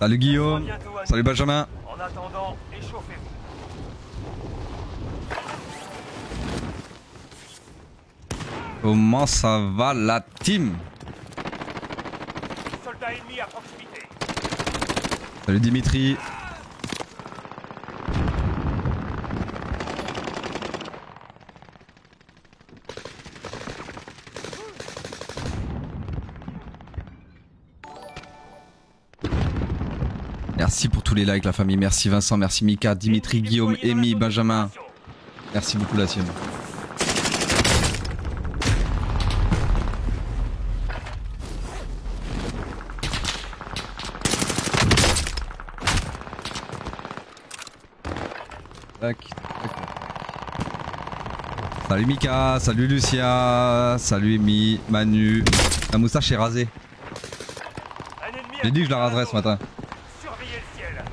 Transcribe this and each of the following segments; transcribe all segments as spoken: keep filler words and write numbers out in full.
Salut Guillaume. Salut Benjamin. En attendant, échauffez-vous. Comment ça va la team? Soldats ennemis à proximité. Salut Dimitri. Merci pour tous les likes la famille, merci Vincent, merci Mika, Dimitri, Guillaume, Amy, Benjamin. Merci beaucoup la team. Tac, tac. Salut Mika, salut Lucia, salut Amy, Manu. La moustache est rasée. J'ai dit que je la raserais ce matin. Surveillez le ciel.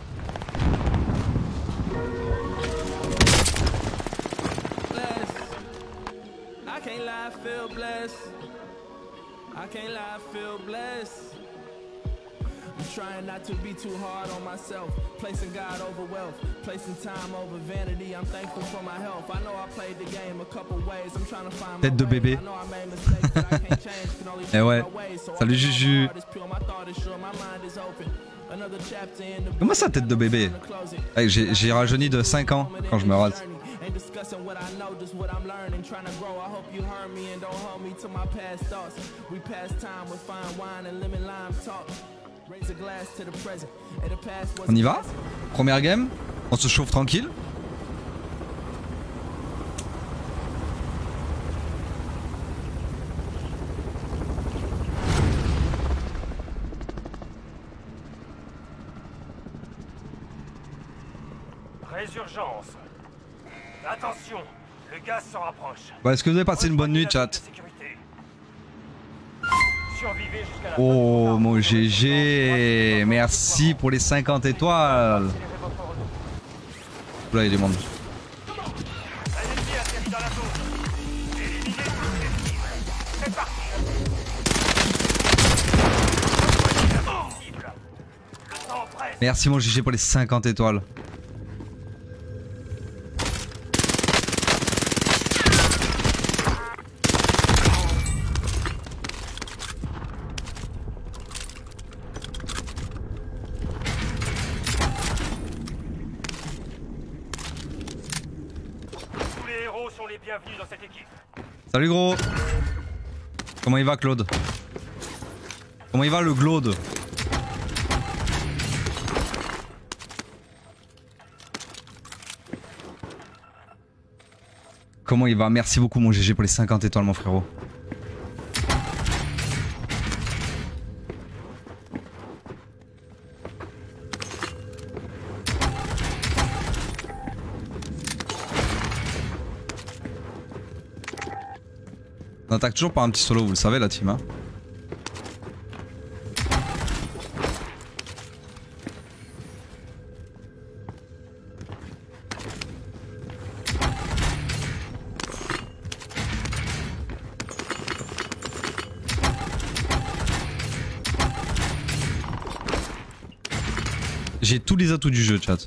I can't lie, I feel blessed. I can't lie, I feel blessed. I'm trying not to be too hard on myself. Placing God over wealth, placing time over vanity. I'm thankful for my health. I know I played the game a couple ways. I'm trying to find my Tête de bébé. Eh ouais. Salut Juju. Comment ça tête de bébé? Hey, j'ai rajeuni de cinq ans quand je me rase. On y va? Première game? On se chauffe tranquille? Résurgence. Attention, le gaz se rapproche. Bon, est-ce que vous avez passé une bonne nuit, chat? Survivez jusqu'à la Oh mon G G, merci pour les cinquante étoiles. Là il y a du monde. Un ennemi atterrit dans la zone. Éliminez tous les ennemis. C'est parti. Le temps presse. Merci mon G G pour les cinquante étoiles. Bienvenue dans cette équipe. Salut gros. Comment il va Claude? Comment il va le Claude? Comment il va? Merci beaucoup mon G G pour les cinquante étoiles mon frérot. On attaque toujours par un petit solo, vous le savez la team hein. J'ai tous les atouts du jeu chat.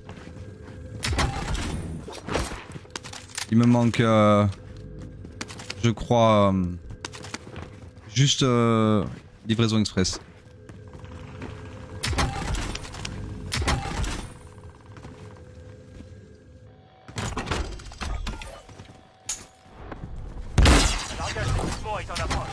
Il me manque... Euh... Je crois euh, juste euh, livraison express. Largage d'équipement est en approche.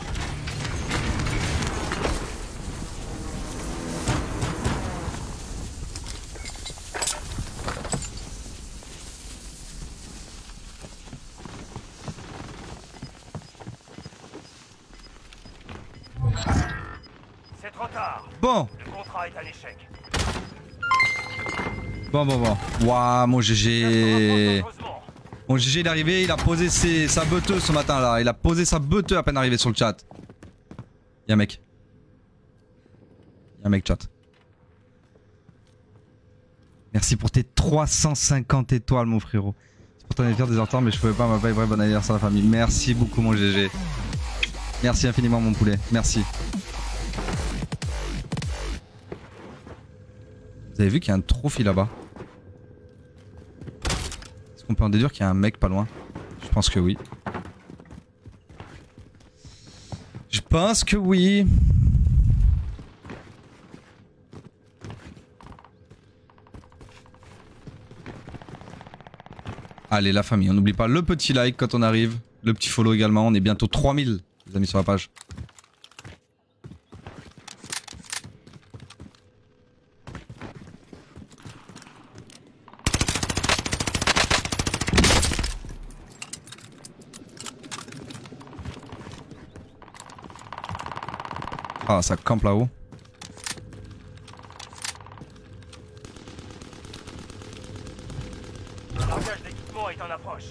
C'est trop tard. Bon. Le contrat est un échec. Bon bon bon. Waouh mon G G. Mon G G il est arrivé, il a posé ses, sa beuteuse ce matin là. Il a posé sa beuteuse à peine arrivé sur le chat. Y'a un mec. Y'a un mec chat. Merci pour tes trois cent cinquante étoiles mon frérot. C'est pour ton anniversaire des retard mais je pouvais pas m'appeler vrai bon anniversaire à la famille. Merci beaucoup mon G G. Merci infiniment mon poulet. Merci. Vous avez vu qu'il y a un trophy là-bas? Est-ce qu'on peut en déduire qu'il y a un mec pas loin? Je pense que oui. Je pense que oui. Allez la famille, on n'oublie pas le petit like quand on arrive. Le petit follow également, on est bientôt trois mille les amis sur la page. Ah, ça campe là-haut. L'engage d'équipement est en approche.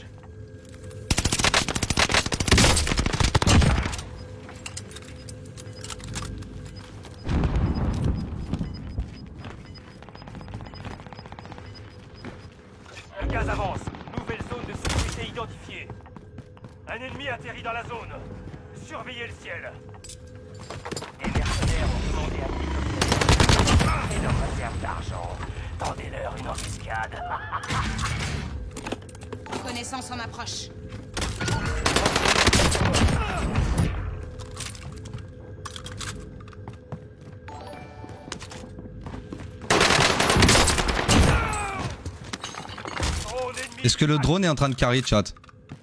Le gaz avance. Nouvelle zone de sécurité identifiée. Un ennemi atterrit dans la zone. Surveillez le ciel. Des mercenaires ont demandé un hélicoptère et leur réserve d'argent. Tendez-leur une embuscade. Connaissance en approche. Est-ce que le drone est en train de carry, chat?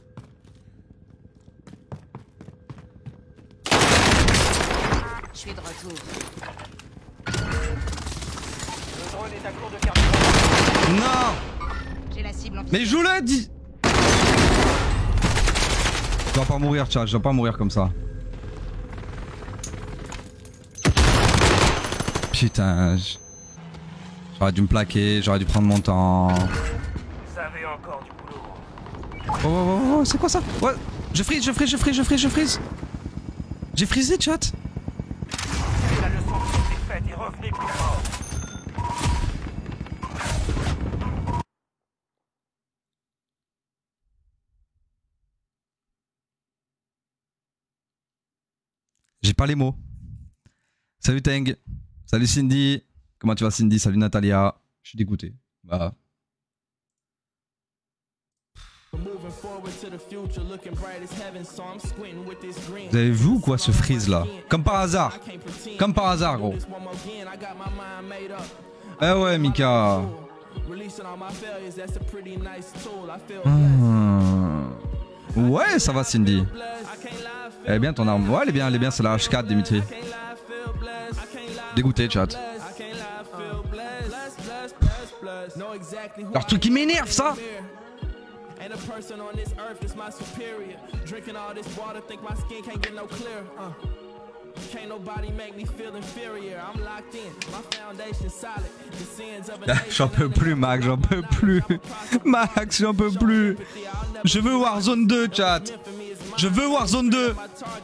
Je suis de retour. Le drone est à court de carburant. Non! J'ai la cible en Mais joue-le, dis! Je dois pas mourir, chat, je dois pas mourir comme ça. Putain, j'- j'aurais dû me plaquer, j'aurais dû prendre mon temps. Vous avez encore du boulot. Oh, oh, oh, oh, c'est quoi ça? Ouais, je freeze, je freeze, je freeze, je freeze, je freeze. J'ai freezé, chat. La leçon qui s'est faite et revenez plus fort. J'ai pas les mots. Salut Teng. Salut Cindy. Comment tu vas Cindy? Salut Natalia. Je suis dégoûté. Bah. Vous avez vu ou quoi ce freeze là? Comme par hasard. Comme par hasard gros. Eh ouais Mika. Hmm. Ouais ça va Cindy. Elle est bien ton arme. Ouais elle est bien, elle est bien, c'est la H quatre Dimitri. Dégoûté chat. Alors truc qui m'énerve ça. And a person on this earth is my superior. Drinking all this water, think my skin can't get no clearer. Uh. Can't nobody make me feel inferior. I'm locked in, my foundation solid. The sins of a J'en peux plus, Max, j'en peux plus. Max, j'en peux plus. Je veux Warzone deux, chat. Je veux Warzone deux.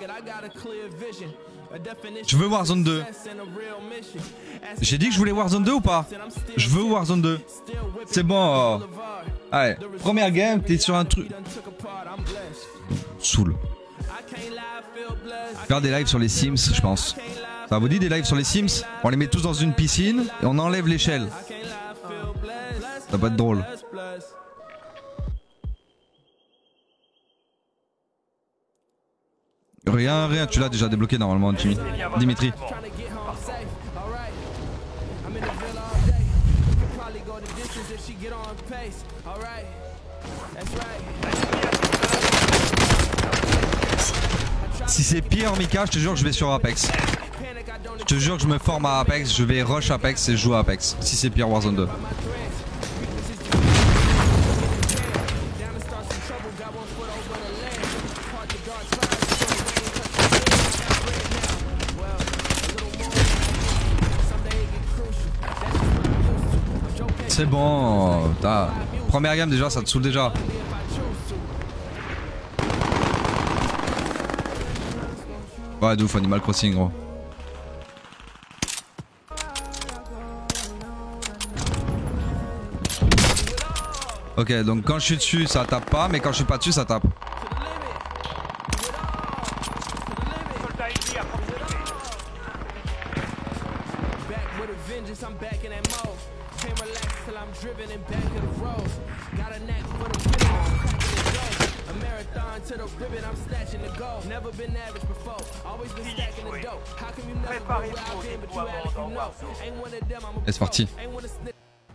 Je veux Warzone deux. J'ai dit que je voulais Warzone deux ou pas? Je veux Warzone deux. C'est bon. Allez, première game, t'es sur un truc. Soul. Faire des lives sur les Sims, je pense. Ça vous dit des lives sur les Sims? On les met tous dans une piscine et on enlève l'échelle. Ça va être drôle. Rien, rien, tu l'as déjà débloqué normalement, Jimmy. Dimitri. Si c'est pire, Mika, je te jure que je vais sur Apex. Je te jure que je me forme à Apex, je vais rush Apex et je joue à Apex. Si c'est pire, Warzone deux. C'est bon, t'as... Première gamme déjà, ça te saoule déjà. Ouais, de ouf, Animal Crossing, gros. Ok, donc quand je suis dessus, ça tape pas, mais quand je suis pas dessus, ça tape. Soldat ennemi à proximité. Girl, I'm driven in back of the roads. Got a knack for the rhythm, I'm cracking the dough. A marathon to the ribbon, I'm snatching the goal. Never been average before, always been stacking the dough. How can you never go where I've been, but you had if you know? Ain't one of them, I'm a C'est parti. ain't one of snitch.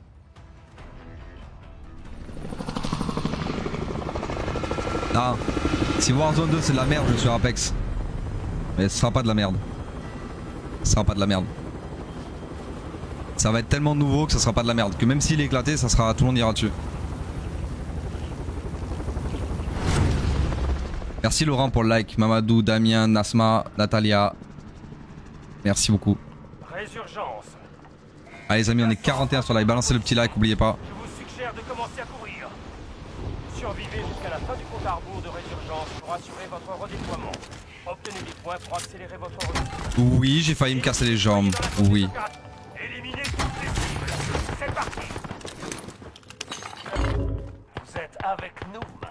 Non. Si Warzone deux c'est de la merde, je suis Apex. Mais ce sera pas de la merde. Ce sera pas de la merde. Ça va être tellement nouveau que ça sera pas de la merde. Que même s'il est éclaté, ça sera, tout le monde ira dessus. Merci Laurent pour le like. Mamadou, Damien, Nasma, Natalia. Merci beaucoup. Résurgence. Allez les amis, on est quarante et un sur live. Balancez le petit like, n'oubliez pas. Je vous suggère de commencer à courir. Survivez jusqu'à la fin du compte à rebours de résurgence pour assurer votre redéploiement. Obtenez des points pour accélérer votre retour. Oui, j'ai failli me casser les jambes. Oui. Éliminez toutes les cibles. C'est parti. Vous êtes avec nous maintenant.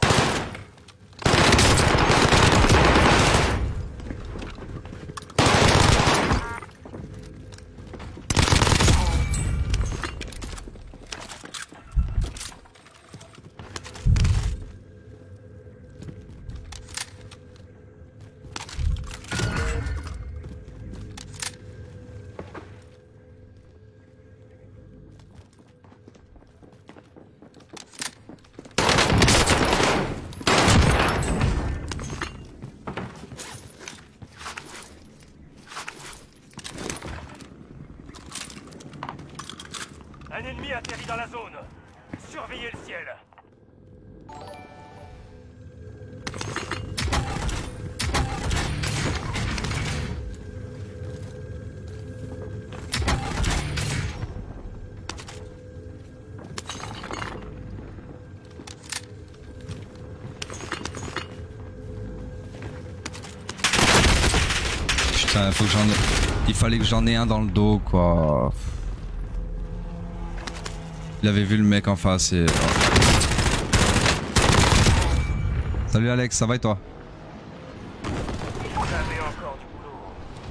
Un ennemi atterrit dans la zone. Surveillez le ciel. Putain, faut que j'en ai... il fallait que j'en ai un dans le dos quoi. Il avait vu le mec en face et... Salut Alex, ça va et toi? Vous avez encore du boulot.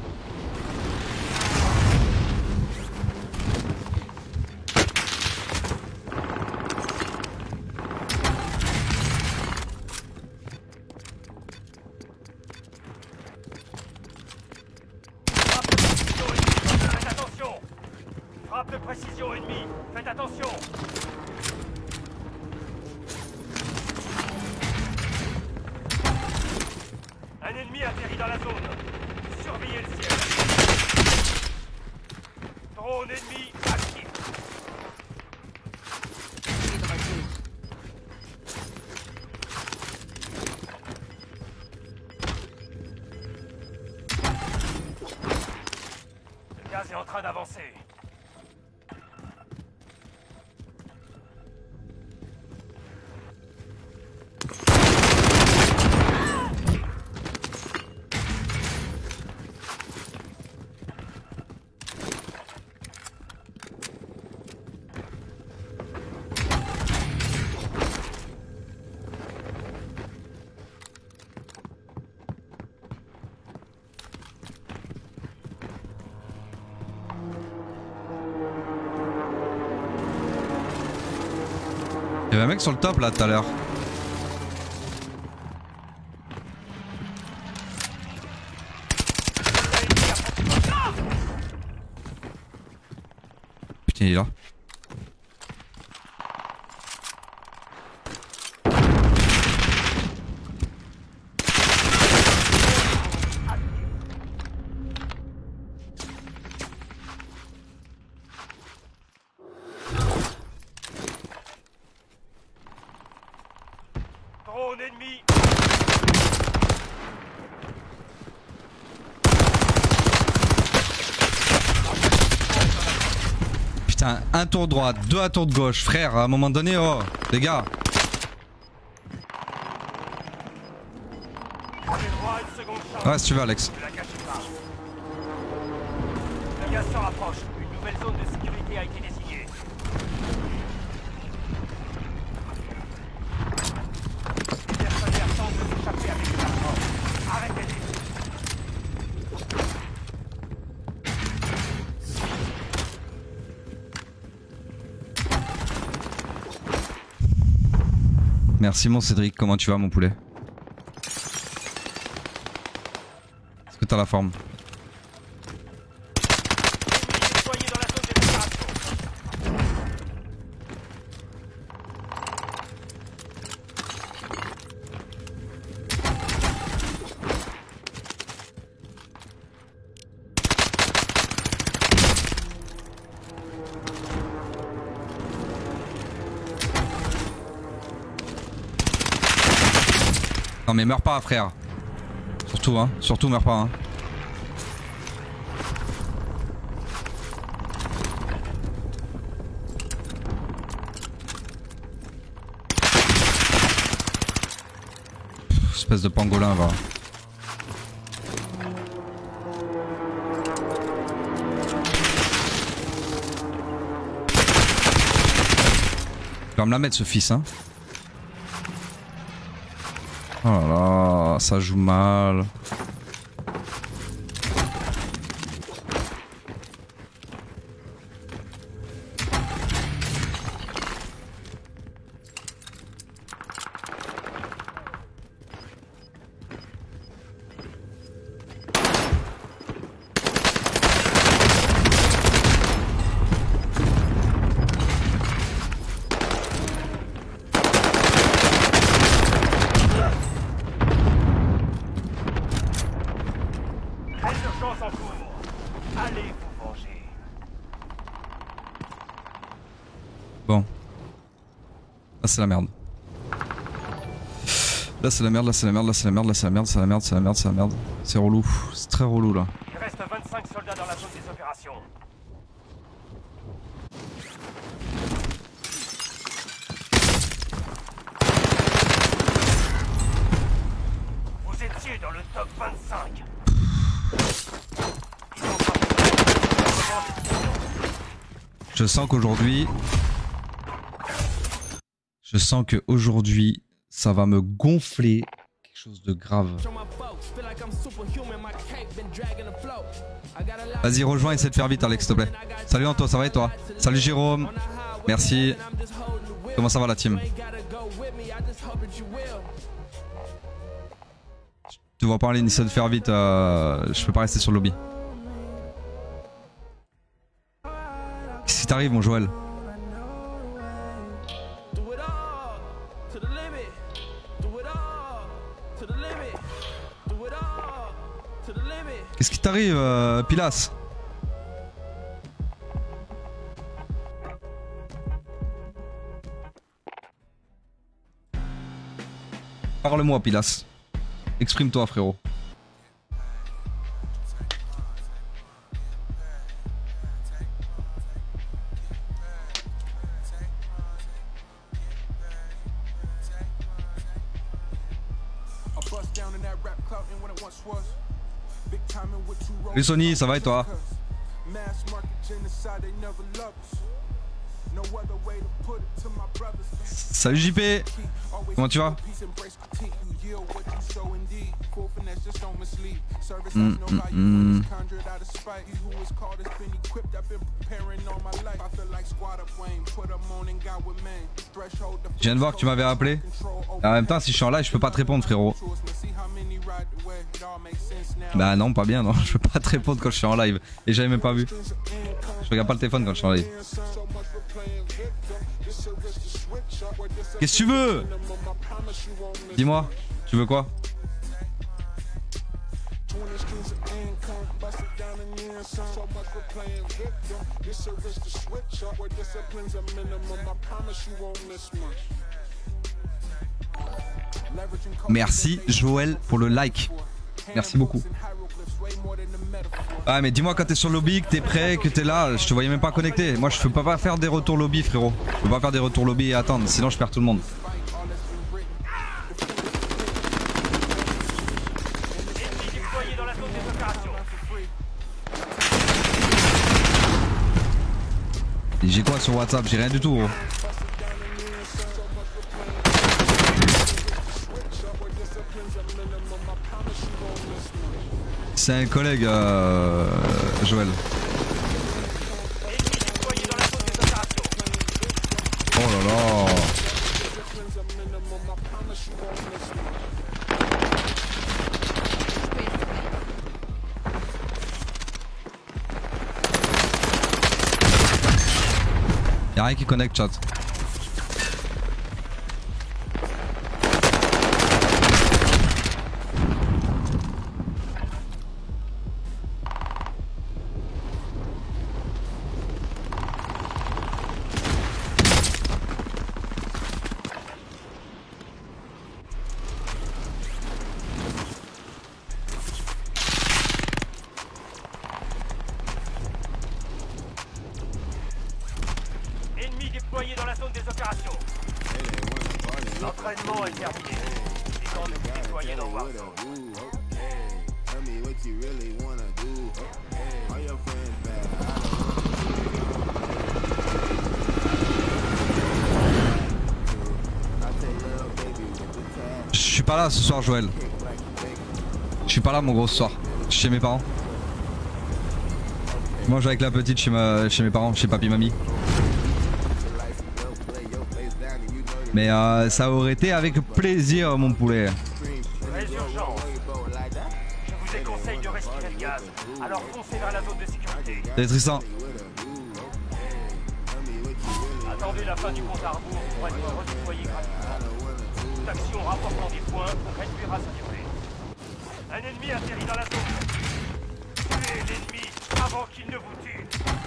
Faites attention. Frappe de précision ennemie. Faites attention. Un ennemi atterrit dans la zone. Surveillez le ciel. Drone ennemi actif. Je suis de retour. Le gaz est en train d'avancer. Il y avait un mec sur le top là tout à l'heure. Putain, il est là. Drone ennemi. Putain, un tour droite, deux à tour de gauche, frère, à un moment donné, oh, les gars. J'ai droit à une seconde chance. Ouais, si tu veux, Alex. Ne la gâchez pas. Le gaz se rapproche. Une nouvelle zone de sécurité a été désignée. Les mercenaires tentent de s'échapper avec les armes. Arrêtez-les. Merci mon Cédric, comment tu vas mon poulet? Est-ce que t'as la forme? Ennemis déployés dans la zone d'opération. Non mais meurs pas frère. Surtout hein, surtout meurs pas hein. Pff, espèce de pangolin va. Il va me la mettre ce fils hein. Oh là là, ça joue mal. Résurgence en cours. Allez vous venger. Bon. Là c'est la merde. Là c'est la merde, là c'est la merde, là c'est la merde, là c'est la merde, c'est la merde, c'est la merde, c'est la merde. C'est relou. C'est très relou là. Il reste vingt-cinq soldats dans la zone des opérations. Vous étiez dans le top vingt-cinq. Je sens qu'aujourd'hui... Je sens qu'aujourd'hui, ça va me gonfler quelque chose de grave. Vas-y, rejoins, essaie de faire vite, Alex, s'il te plaît. Salut Anto, ça va et toi? Salut Jérôme. Merci. Comment ça va la team? Je te vois parler, essaie de faire vite. Euh, je peux pas rester sur le lobby. Qu'est-ce qui t'arrive, mon Joël? Qu'est-ce qui t'arrive, euh, Pilas? Parle-moi, Pilas. Exprime-toi, frérot. Salut Sony, ça va et toi? Salut J P. Comment tu vas? mm, mm, mm. Je viens de voir que tu m'avais appelé. En même temps, si je suis en live, je peux pas te répondre, frérot. Bah non, pas bien, non. Je peux pas te répondre quand je suis en live. Et j'avais même pas vu. Je regarde pas le téléphone quand je suis en live. Qu'est-ce que tu veux? Dis-moi, tu veux quoi? Merci Joël pour le like. Merci beaucoup. Ah mais dis-moi quand t'es sur le lobby, que t'es prêt, que t'es là, je te voyais même pas connecté. Moi je peux pas faire des retours lobby, frérot. Je peux pas faire des retours lobby et attendre, sinon je perds tout le monde. J'ai quoi sur WhatsApp? J'ai rien du tout, gros. C'est un collègue, euh, Joël. Oh là là. Y'a rien qui connecte, chat. Ennemi déployé dans la zone des opérations. L'entraînement est terminé. Il est temps de vous déployer dans Warzone. Je suis pas là ce soir, Joël. Je suis pas là, mon gros, ce soir. Je suis chez mes parents. Je mange avec la petite chez, ma... chez mes parents, chez papy mamie. Mais euh, ça aurait été avec plaisir, mon poulet. Très urgent. Je vous déconseille de respirer le gaz. Alors foncez vers la zone de sécurité. Salut Tristan. Attendez la fin du compte à rebours pour être redéployé gratuitement. Toute action rapportant des points réduira sa durée. Un ennemi atterrit dans la zone. Tuez l'ennemi avant qu'il ne vous tue.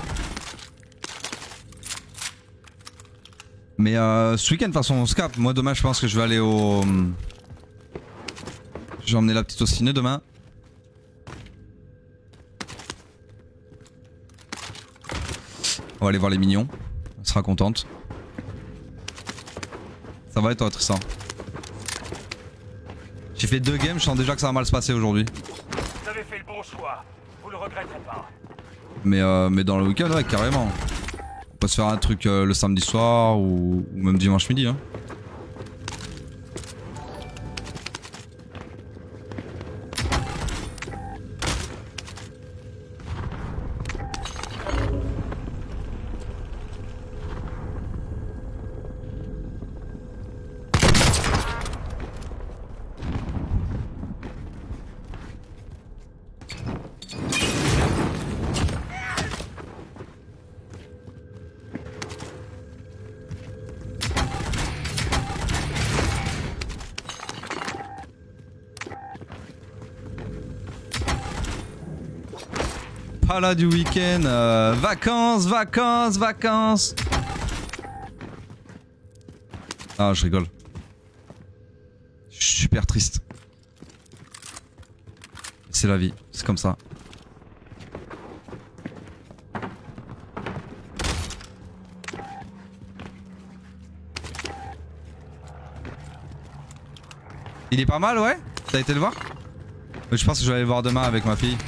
Mais euh, ce week-end, de toute façon, on se capte. Moi, demain, je pense que je vais aller au... Je vais emmener la petite au ciné demain. On va aller voir les mignons. Elle sera contente. Ça va et toi, Tristan? J'ai fait deux games, je sens déjà que ça va mal se passer aujourd'hui. Vous avez fait le bon choix. Vous le regretterez pas. Mais, euh, mais dans le week-end, ouais, carrément. On peut se faire un truc euh, le samedi soir ou, ou même dimanche midi. Hein. Pas là du week-end, euh, vacances, vacances, vacances. Ah, je rigole. Je suis super triste. C'est la vie, c'est comme ça. Il est pas mal, ouais? T'as été le voir? Je pense que je vais aller le voir demain avec ma fille.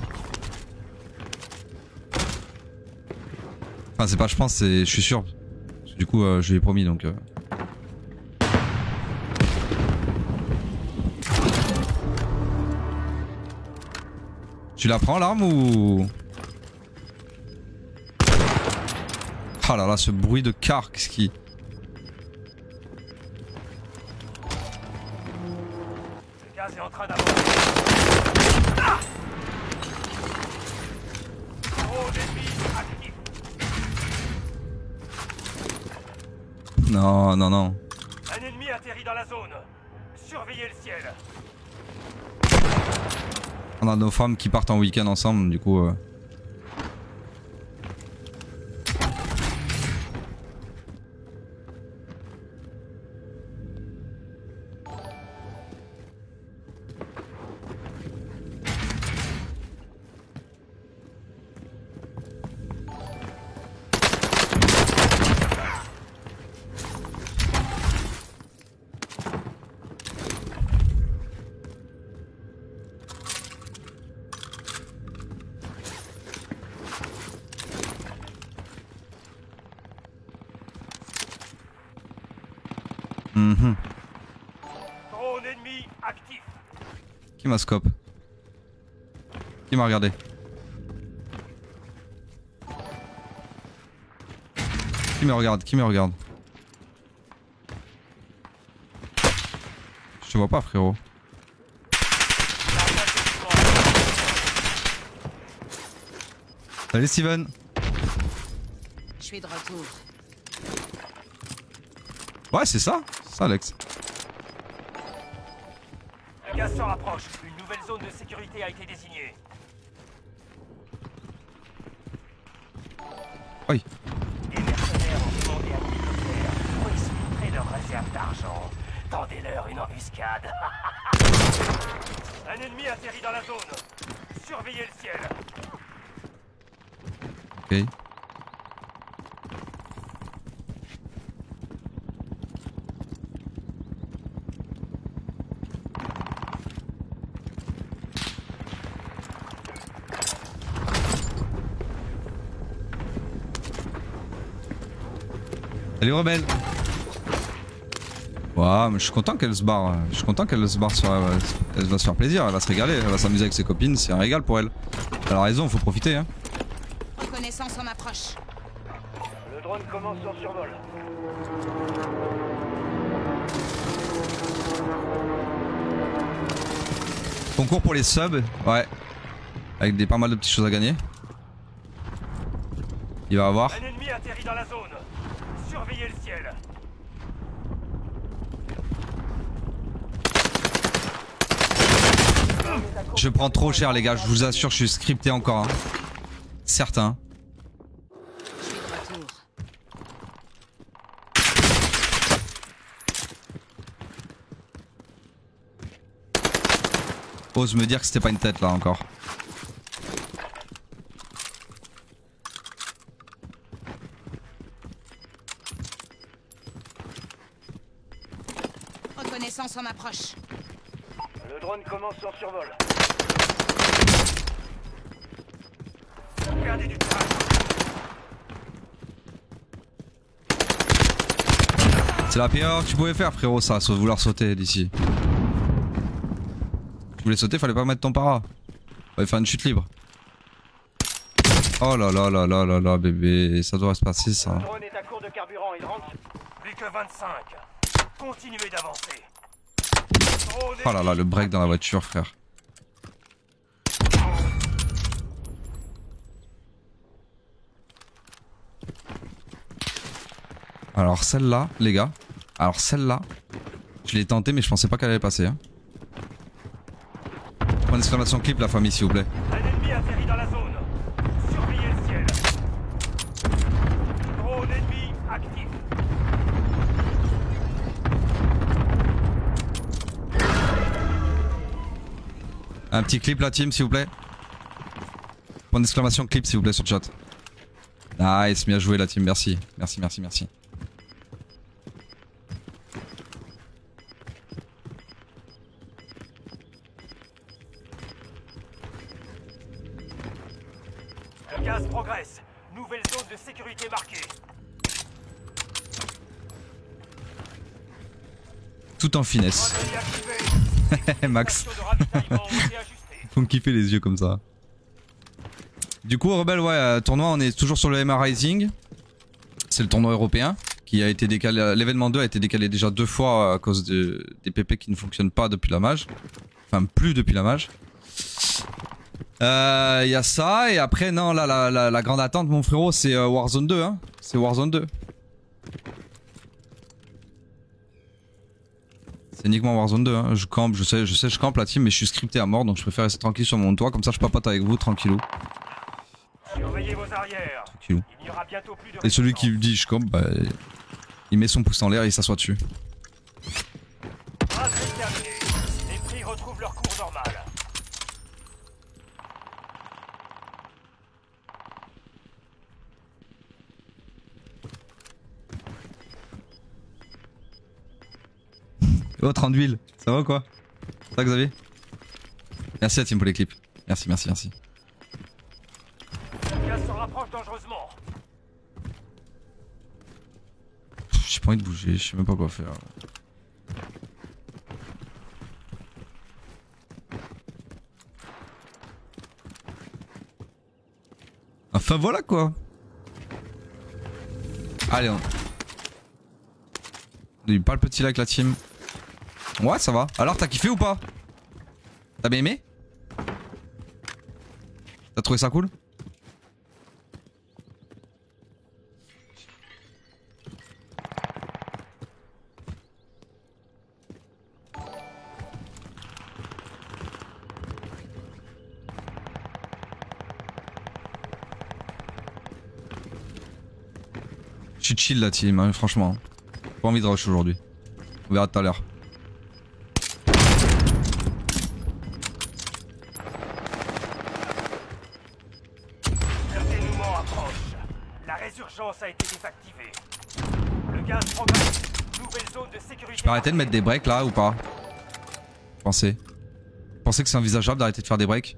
Enfin, c'est pas je pense, c'est je suis sûr. Parce que du coup, euh, je lui ai promis donc. Euh... Tu la prends l'arme ou. Ah là là, ce bruit de car, qu'est-ce qui. Le gaz est en train d'avancer. Ah! Trop d'ennemis actifs. Non, non, non. Un ennemi atterrit dans la zone. Surveillez le ciel. On a nos femmes qui partent en week-end ensemble, du coup. Euh... Mmh. Drone ennemi actif. Qui m'a scope? Qui m'a regardé? Qui me regarde? Qui me regarde? Je te vois pas, frérot. Salut Steven. Je suis de retour. Ouais, c'est ça. C'est ça, Alex. Le gaz se rapproche. Une nouvelle zone de sécurité a été désignée. Oui. Des mercenaires ont demandé à l'hélicoptère pour exfiltrer leur réserve d'argent. Tendez-leur une embuscade. Un ennemi atterrit dans la zone. Surveillez le ciel. Ok. Salut rebelle. Ouais, mais je suis content qu'elle se barre. Je suis content qu'elle se barre sur. Elle va se faire plaisir, elle va se régaler, elle va s'amuser avec ses copines, c'est un régal pour elle. Elle a raison, faut profiter hein. Reconnaissance en approche. Le drone commence son survol. Concours pour les subs, ouais. Avec des pas mal de petites choses à gagner. Il va avoir. Un ennemi atterrit dans la zone. Surveillez le ciel. Je prends trop cher les gars, je vous assure, je suis scripté encore. Hein. Certain. Je suis de retour. Ose me dire que c'était pas une tête là encore. Reconnaissance en approche. Le drone commence son survol. Perdez du temps. C'est la pire erreur que tu pouvais faire frérot ça, sauf vouloir sauter d'ici. Tu voulais sauter, fallait pas mettre ton para. Fallait faire une chute libre. Oh là là là là là là bébé, ça doit se passer ça. Le drone est à court de carburant, il rentre. Plus que vingt-cinq. Continuez d'avancer. Oh là là, le break dans la voiture frère. Alors celle-là, les gars. Alors celle-là, je l'ai tenté mais je pensais pas qu'elle allait passer. Hein. Point d'exclamation clip la famille s'il vous plaît. Un ennemi atterrit dans la zone. Surveillez le ciel. Drone ennemi actif. Un petit clip la team s'il vous plaît. Point d'exclamation clip s'il vous plaît sur le chat. Nice, bien joué la team, merci. Merci, merci, merci. Le gaz progresse. Nouvelle zone de sécurité marquée. Tout en finesse. Drone ennemi activé. Max. Station de ravitaillement ont été ajustées. Faut me kiffer les yeux comme ça. Du coup, Rebelle, ouais, euh, tournoi, on est toujours sur le M R Rising. C'est le tournoi européen qui a été décalé. L'événement deux a été décalé déjà deux fois à cause de, des P P qui ne fonctionnent pas depuis la mage. Enfin, plus depuis la mage. Il euh, y a ça, et après, non, là, la, la, la grande attente, mon frérot, c'est euh, Warzone deux. Hein. C'est Warzone deux. C'est uniquement Warzone deux. Hein. Je campe, je sais, je sais, je campe la team, mais je suis scripté à mort, donc je préfère rester tranquille sur mon toit, comme ça je papote avec vous, tranquillou. Surveillez vos arrières. Tranquillou. Il n'y aura bientôt plus de Et celui qui résistance. dit je campe, bah, il met son pouce en l'air et il s'assoit dessus. Bracelet terminé. Les prix retrouvent leur cours normal. Oh, trente d'huile, ça va ou quoi? Ça va Xavier? Merci à team pour les clips. Merci, merci, merci. Le gaz se rapproche dangereusement. J'ai pas envie de bouger, je sais même pas quoi faire. Enfin voilà quoi. Allez on... Il pas le petit like la team. Ouais ça va. Alors t'as kiffé ou pas? T'as bien aimé? T'as trouvé ça cool? Je suis chill la team, hein, franchement. Pas envie de rush aujourd'hui. On verra tout à l'heure. Le dénouement approche. La résurgence a été désactivée. Le gaz progresse. Nouvelle zone de sécurité. Je peux arrêter de mettre des breaks là ou pas? Pensez. Pensez que c'est envisageable d'arrêter de faire des breaks?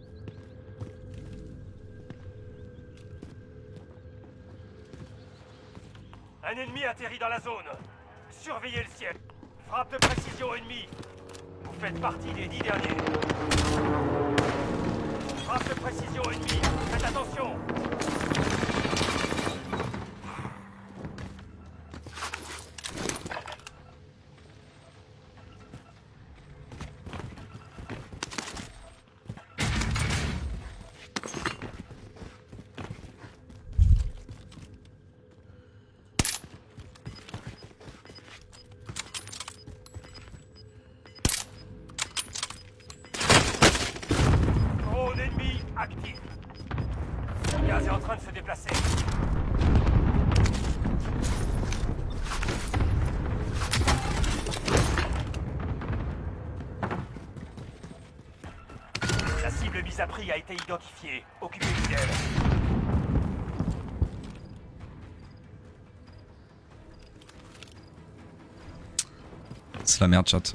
Un ennemi atterrit dans la zone. Surveillez le ciel. Frappe de précision ennemie. Vous faites partie des dix derniers. Frappe de précision ennemie. Faites attention. Actif. Le gaz est en train de se déplacer. La cible mise à prix a été identifiée. Occupez-vous d'elle. C'est la merde, chat.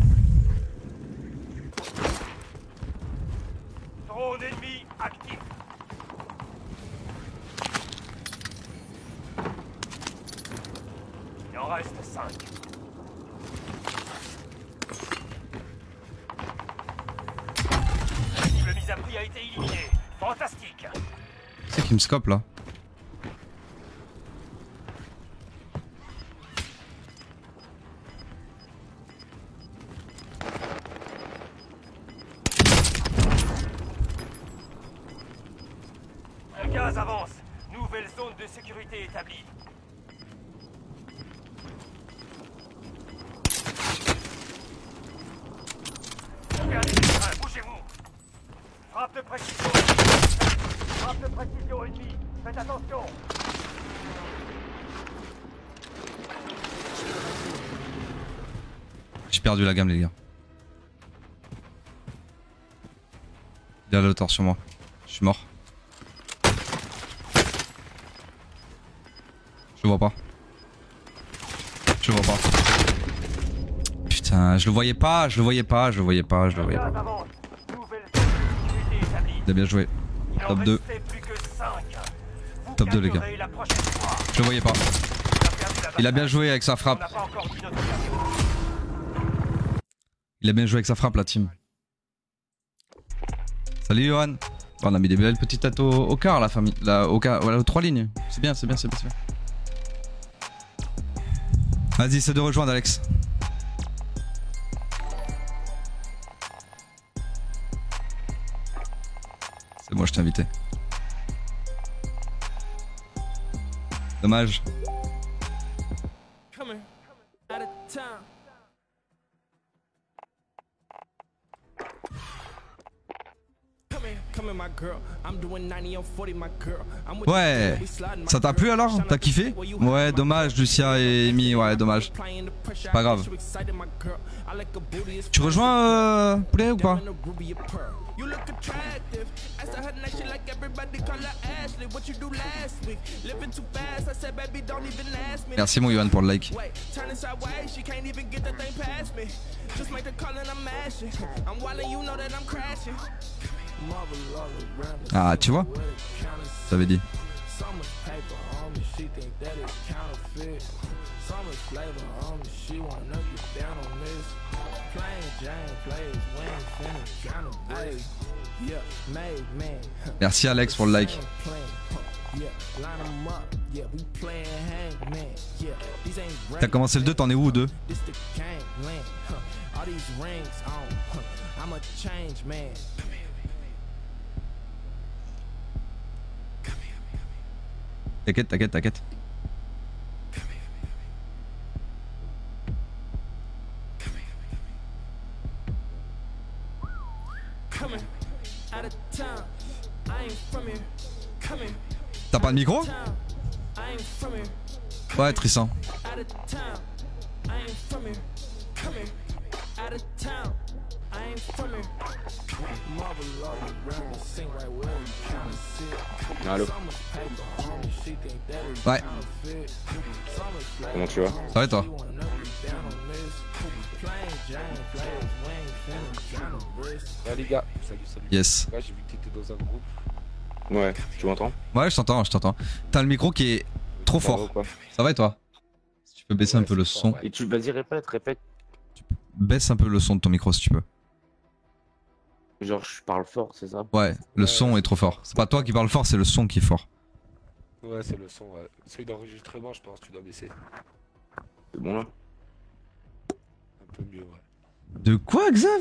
Drone ennemi actif. Il en reste cinq. La cible mise à prix a été éliminée. Fantastique. C'est qui me scope là? Le gaz avance. Nouvelle zone de sécurité établie. Perdez les trains, bougez-vous. Frappe de précision. Frappe de précision ennemie. Faites attention. J'ai perdu la gamme les gars. Il y a l'auteur sur moi. Je suis mort. Je le vois pas. Je le vois pas. Putain, je le voyais pas, je le voyais pas, je le voyais pas, je le voyais pas. Il a bien joué. Top deux. Top deux les gars. Je le voyais pas. Il a bien joué avec sa frappe. Il a bien joué avec sa frappe la team. Salut Johan. On a mis des belles petites têtes au, au quart la famille. Là, au quart, voilà, aux trois lignes. C'est bien, c'est bien, c'est bien, c'est bien. Vas-y, c'est de rejoindre Alex. C'est moi, je t'ai invité. Dommage. Ouais, ça t'a plu alors? T'as kiffé? Ouais, dommage Lucia et Amy, ouais, dommage. C'est pas grave. Tu rejoins euh, Poulet ou pas? Merci mon Yohan pour le like. Ah, tu vois? J'avais dit. Merci Alex pour le like. T'as commencé le deux, t'en es où au deux? T'inquiète, t'inquiète, t'inquiète. T'as pas de micro? Ouais, Tristan. Allô? Ouais. Comment tu vas? Ça va et toi? Ah les gars, salut, salut. Yes. Ouais, j'ai vu que t'étais dans un groupe. Ouais, tu m'entends? Ouais, je t'entends, je t'entends. T'as le micro qui est trop Ça va ou fort. quoi? Ça va et toi? Si tu peux baisser Ouais, un peu le c'est son. fort, ouais. Et tu vas-y, répète, répète. Baisse un peu le son de ton micro si tu peux. Genre, je parle fort, c'est ça? Ouais, le Ouais, son ouais, est trop fort. C'est pas toi qui parle fort, c'est le son qui est fort. Ouais, c'est le son, ouais. Celui d'enregistrement, je pense, tu dois baisser. C'est bon là? Un peu mieux, ouais. De quoi, Xav?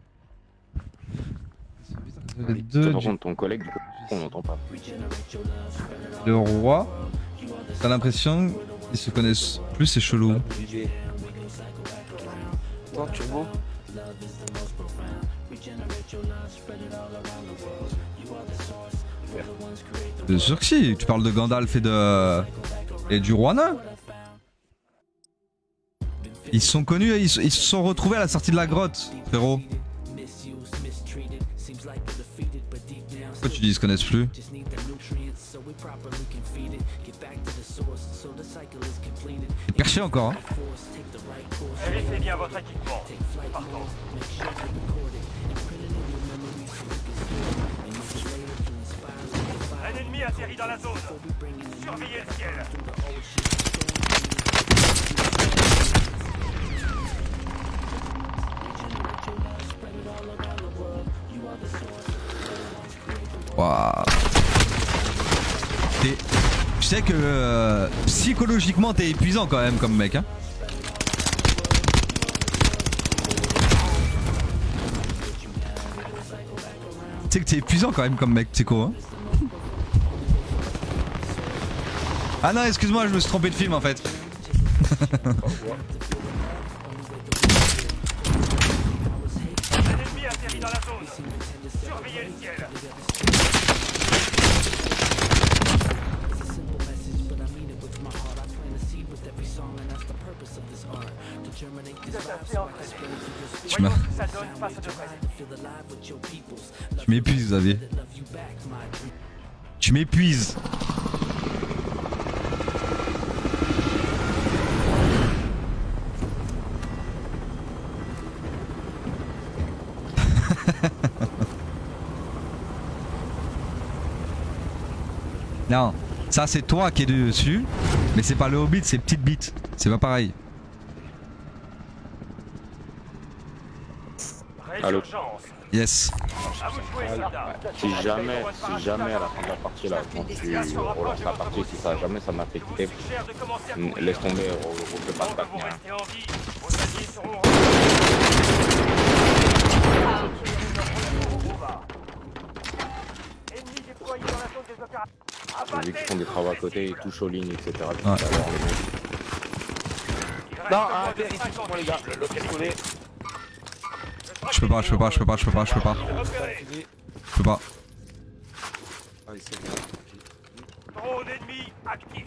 Ça, Deux par du... contre, ton collègue, du coup, on n'entend pas. Le roi. T'as l'impression qu'ils se connaissent plus, c'est chelou. L'idée. Attends, Turbo. Bien sûr que si, tu parles de Gandalf et de. et du roi nain. Ils se sont connus, ils, ils se sont retrouvés à la sortie de la grotte, frérot. Pourquoi tu dis ils se connaissent plus? C'est perché encore, hein. Vérifiez bien votre équipement. Partons. Un ennemi atterrit dans la zone. Surveillez le ciel. Waouh. T'es- Tu sais que euh, psychologiquement t'es épuisant quand même comme mec, hein. Tu sais que t'es épuisant quand même comme mec, Tseko, hein. Ah non, excuse-moi, je me suis trompé de film en fait. Un ennemi atterrit dans la zone. Surveillez le ciel. Tu m'as- Voyons ce que ça donne face à de vrais. Tu m'épuises, Xavier. Tu m'épuises. Non, ça c'est toi qui es dessus, mais c'est pas le Hobbit, c'est Petite Bite. C'est pas pareil. Allô. Résurgence. Yes. À vous de jouer, soldats. Si jamais, si jamais à la fin de la partie là, quand tu relances la partie, si ça jamais ça m'a fait quitter, Suggère de commencer à mm, courir. laisse tomber, on refait pas Tant de que bac vous ni rien. restez en vie, vos alliés seront ennemis déployés dans la zone des opérations. Vu qu'ils font des travaux à côté, ils touchent aux lignes, et cetera. Tout Ouais. à l'heure, les mecs. Il reste Non, moins un de verre ici cinquante pour moi, les gars. cibles. Le pistolet. Je peux pas, je peux pas, je peux pas, je peux pas, je peux pas. Repéré. Je peux pas. Ah, il s'est bien. Drone ennemi actif.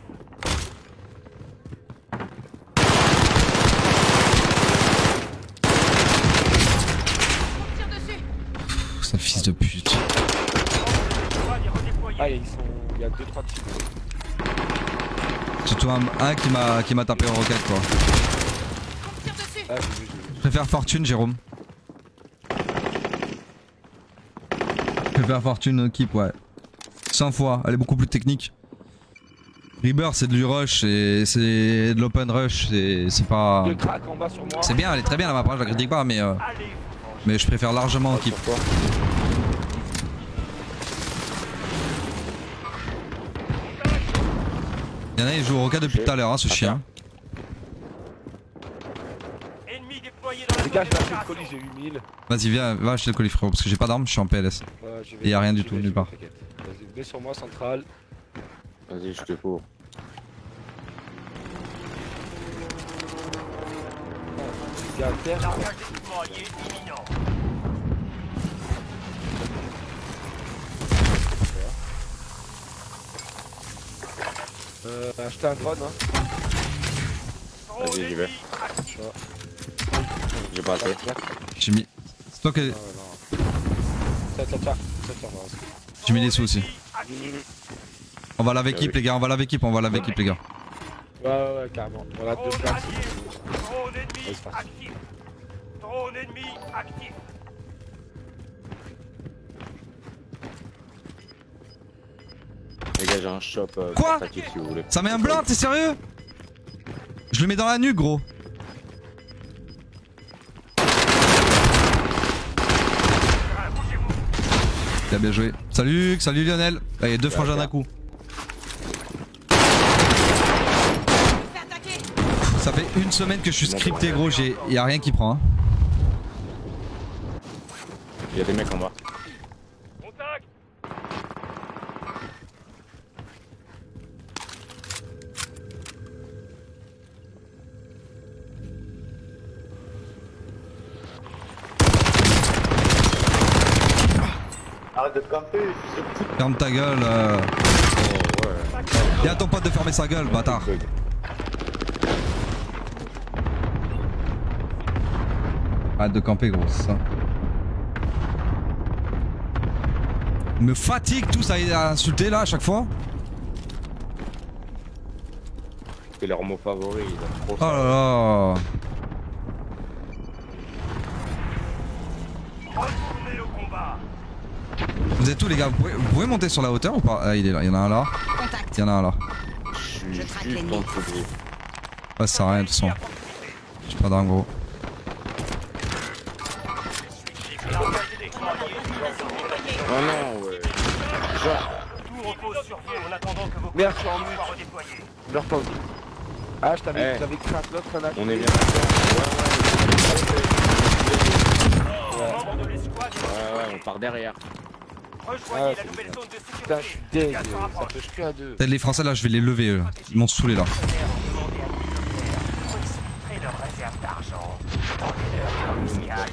Tire dessus. Pff, sale fils de pute. Drone est redéployé. Ah, ils sont. Il y a deux trois types. Surtout un, un qui m'a qui m'a tapé en roquette quoi. Tire dessus. Ah, j'ai vu, j'ai vu. Je préfère Fortune, Jérôme. Je préfère Fortune Keep, ouais. cent fois, elle est beaucoup plus technique. Rebirth c'est du rush, et c'est de l'open rush, c'est c'est pas... Le crack en bas sur moi. C'est bien, elle est très bien la map, je la critique pas, mais, euh, Allez. mais je préfère largement Ah, Keep. sur quoi? Y'en a, il joue au roquette depuis tout à l'heure, hein, ce chien. Ennemi déployé dans la Les zone gars, des je vais acheter le opérations. colis, j'ai huit mille. Vas-y, viens, va acheter le colis frérot, parce que j'ai pas d'armes, je suis en P L S. Ouais, je vais- Et y a rien du j'y tout, vais, nulle j'y vais, part. t'inquiète. Vas-y, mets sur moi, centrale. Vas-y, je te cours. Les gars, terre. Largage d'équipement allié imminent. Euh, acheter un drone, hein. Vas-y, j'y vais. J'ai pas assez. J'ai mis. C'est toi qui. Non, non. Tiens, tiens, tiens. Tiens, tiens, non. J'ai mis des sous aussi. On va laver équipe les gars, on va laver équipe, on va laver équipe les gars. Ouais, ouais, ouais, carrément. On a deux places. Drone Vas-y, ennemi passe. actif. Drone ennemi actif. Les gars, j'ai un shop. Euh, Quoi portatif, si vous voulez. Ça met un blind, t'es sérieux? Je le mets dans la nuque gros. Bien bien joué. Salut, salut Lionel. Il y a deux frangins d'un coup. Fais attaquer. Ça fait une semaine que je suis scripté gros, j'ai. Y a rien qui prend hein. Il y a des mecs en bas. Contact. Ferme ta gueule. Euh... Oh, ouais. Dis à ton pote de fermer sa gueule, bâtard. Bug. Arrête de camper gros, c'est ça. Me fatigue tous à insulter là à chaque fois. C'est leur mot favori, ils aiment trop Oh ça. là là. Retournez au combat. Vous êtes où les gars, vous pouvez, vous pouvez monter sur la hauteur ou pas? Ah il est là, il y en a un là. Contact. Il y en a un là. Je suis Je traque juste l'ennemi. dans le trou de gris. Ouais ça sert à rien de toute façon. J'ai pas d'arme gros. Oh non, ouais. Genre, Tout repose sur vous en attendant que vos Merde, je suis en soient mute. redéployés. Leur temps. Ah, je t'avais Eh. t'avais créé un autre un on est bien d'accord. Membres de l'escouade, Ouais, ouais, ouais, on part derrière. rejoignez Ah, la c'est nouvelle bien. zone de sécurité. Putain, je suis Les deg. gars se Ça rapprochent. touche que à deux. Peut-être les Français là je vais les lever eux. Ils m'ont saoulé là. Mercenaires ont demandé à l'hélicoptère. Recyclez leurs réserves d'argent. Tendez-leur leur signal.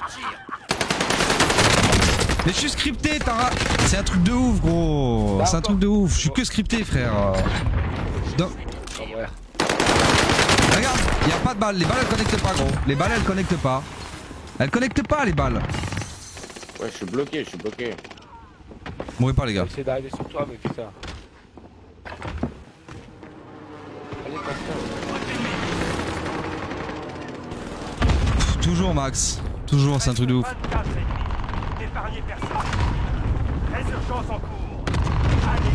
Mais je suis scripté, t'as ra- c'est un truc de ouf gros. C'est un truc de ouf. Je suis que scripté frère. Donc, Ah, ouais. regarde, y a pas de balles. Les balles elles connectent pas gros. Les balles elles connectent pas. Elles connectent pas les balles. Ouais, je suis bloqué, je suis bloqué. Mourrez pas les gars. J'essaie d'arriver sur toi, mais putain. Allez, passe-toi. Pff, toujours Max. Toujours, c'est un truc de ouf. vingt-quatre ennemis. N'épargnez personne. Résurgence en cours. Allez,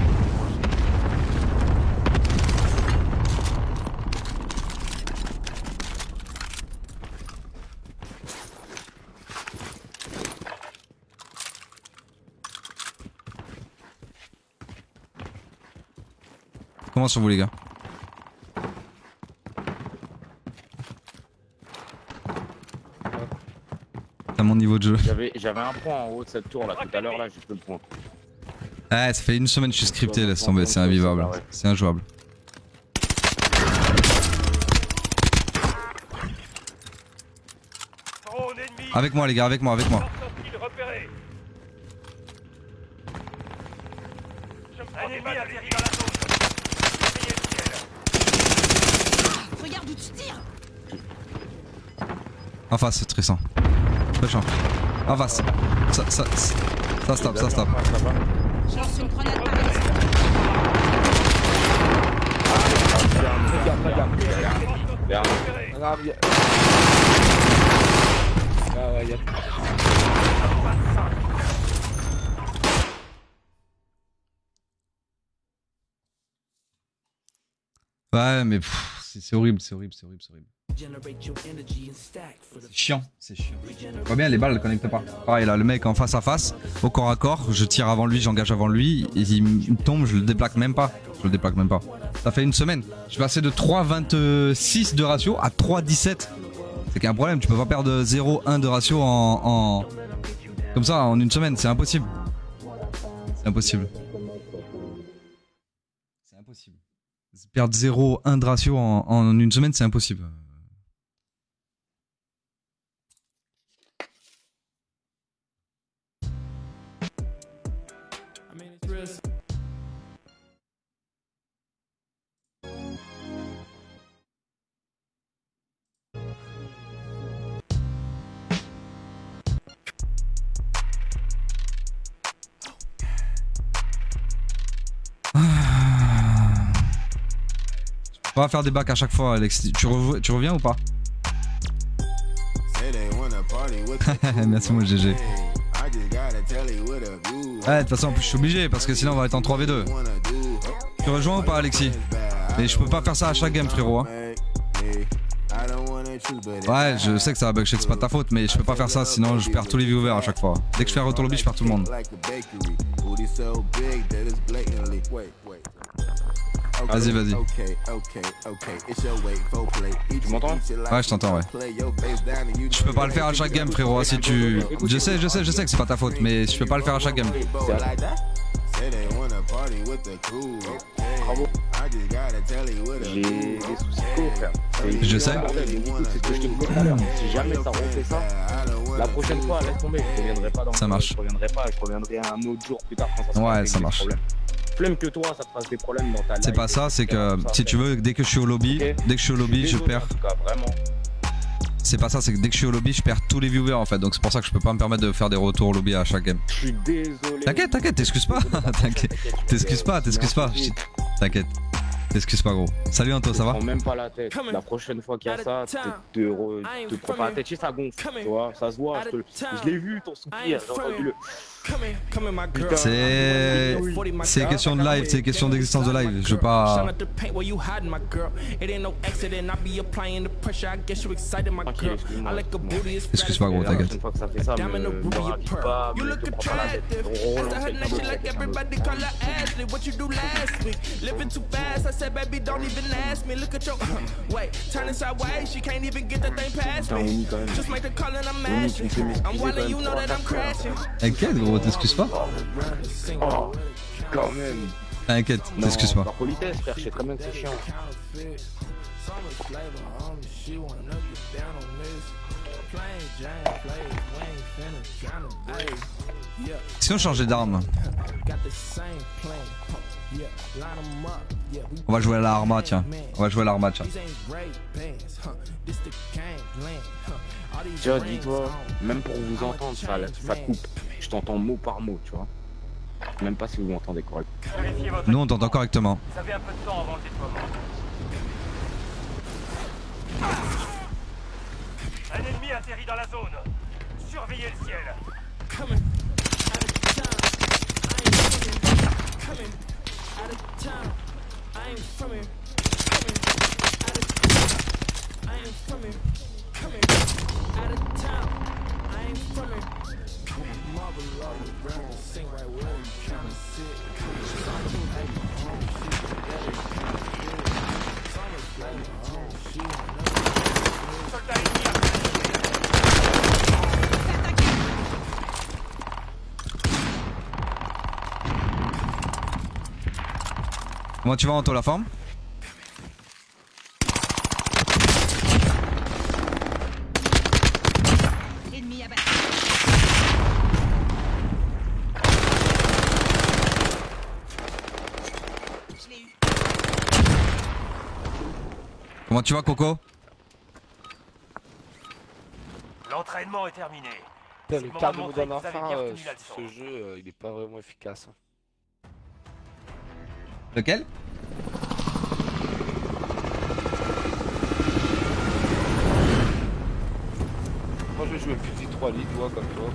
Comment sur vous les gars? À mon niveau de jeu. J'avais j'avais un point en haut de cette tour là, tout à l'heure là, j'ai plus le point. Ouais, ça fait une semaine que je suis scripté, laisse tomber, c'est invivable. C'est injouable. drone ennemi. Avec moi les gars, avec moi, avec moi. Sortie repérée. Un ennemi atterrit dans la zone. Surveillez le ciel. Regarde où tu tires. En face, c'est Tristan. Méchant. En face. Ça, ça, ça, ça se tape, ça se tape. Je lance une grenade par ici. Regarde, regarde. Dernier. Repéré. Ah, mais y a- Ah, ouais, y a. Ouais, mais pff, c'est c'est horrible, c'est horrible, c'est horrible, c'est horrible. C'est chiant, c'est chiant. Tu vois bien, les balles ne connectent pas. Pareil là, le mec en face à face, au corps à corps, je tire avant lui, j'engage avant lui, et il me tombe, je le déplaque même pas. Je le déplaque même pas. Ça fait une semaine. Je suis passé de trois virgule vingt-six de ratio à trois virgule dix-sept. C'est qu'il y a un problème, tu peux pas perdre zéro virgule un de ratio en, en. Comme ça, en une semaine, c'est impossible. C'est impossible. C'est impossible. Perdre zéro virgule un de ratio en, en une semaine, c'est impossible. I mean, it's real. On va faire des bacs à chaque fois, Alex. Tu, rev tu reviens ou pas? Merci mon G G. Ouais, de toute façon en plus je suis obligé parce que sinon on va être en trois v deux. Tu rejoins ou pas Alexis? Mais je peux pas faire ça à chaque game frérot hein. Ouais je sais que ça va bug, je sais que c'est pas ta faute mais je peux pas faire ça sinon je perds tous les viewers à chaque fois. Dès que je fais un retour lobby je perds tout le monde. Vas-y, vas-y. Tu m'entends? Ouais, je t'entends, ouais. Je peux pas le faire à chaque game, frérot. Si tu. Je sais, je sais, je sais que c'est pas ta faute, mais je peux pas le faire à chaque game. J'ai des soucis co, frère. Je sais. C'est ce que je te disais tout à l'heure. Si jamais ça refait ça, la prochaine fois, laisse tomber. Je reviendrai pas dans Ça marche. Je reviendrai pas, je reviendrai un autre jour plus tard quand ça sera Ouais, ça marche. Flemme que toi, ça te fasse des problèmes dans ta life. C'est pas ça, c'est que si tu veux, dès que je suis au lobby, dès que je suis au lobby, je perds. C'est pas ça, c'est que dès que je suis au lobby, je perds tous les viewers en fait. Donc c'est pour ça que je peux pas me permettre de faire des retours au lobby à chaque game. Je suis désolé. T'inquiète, t'inquiète, t'excuses pas. T'excuses pas, t'excuses pas. T'inquiète. T'excuses pas gros. Salut Anto, ça va? Prends même pas la tête. La prochaine fois qu'il y a ça, te, te, te prends pas la tête, ça gonfle. Tu vois, ça se voit. Je, je l'ai vu ton soupir, j'ai entendu le. C'est. C'est question de live, c'est question d'existence de live. Je veux pas. Excuse pas gros, t'inquiète. Une fois que ça fait ça, me, me rapide pas, me te prends pas la tête. On relance said, baby, don't even ask me. Look at your wait, turning sideways. She can't even get the thing past me. Just make the call and I'm mashing. I'm wildin', you know that I'm crashing. T'inquiète, gros, t'excuses pas. Oh, quand même. T'inquiète, t'excuses pas. Par politesse, frère, je sais très bien que c'est chiant. Sinon, changer d'arme. On va jouer à l'arma, tiens. On va jouer à l'arma, tiens. Tu vois, dis-toi, même pour vous entendre, ça, ça coupe. Je t'entends mot par mot, tu vois. Même pas si vous m'entendez correctement. Nous, on t'entend correctement. Vous avez un peu de temps avant le déploiement. Un ennemi atterrit dans la zone. Surveillez le ciel. Out of town, I ain't from here. Coming, I ain't from here. Coming, out of town, I ain't from here. Marble all around, sing right where you tryna sit. Soldat ennemi à Comment tu vas Anto, la forme? Ennemi abattu. Je l'ai eu. Comment tu vas Coco? L'entraînement est terminé. Le moment quart de de montrer Modern que vous avez Warfare, bien euh, retenu la leçon. ce jeu, euh, il est pas vraiment efficace. hein. Lequel? Moi je vais jouer Fusil trois lits, toi, comme toi.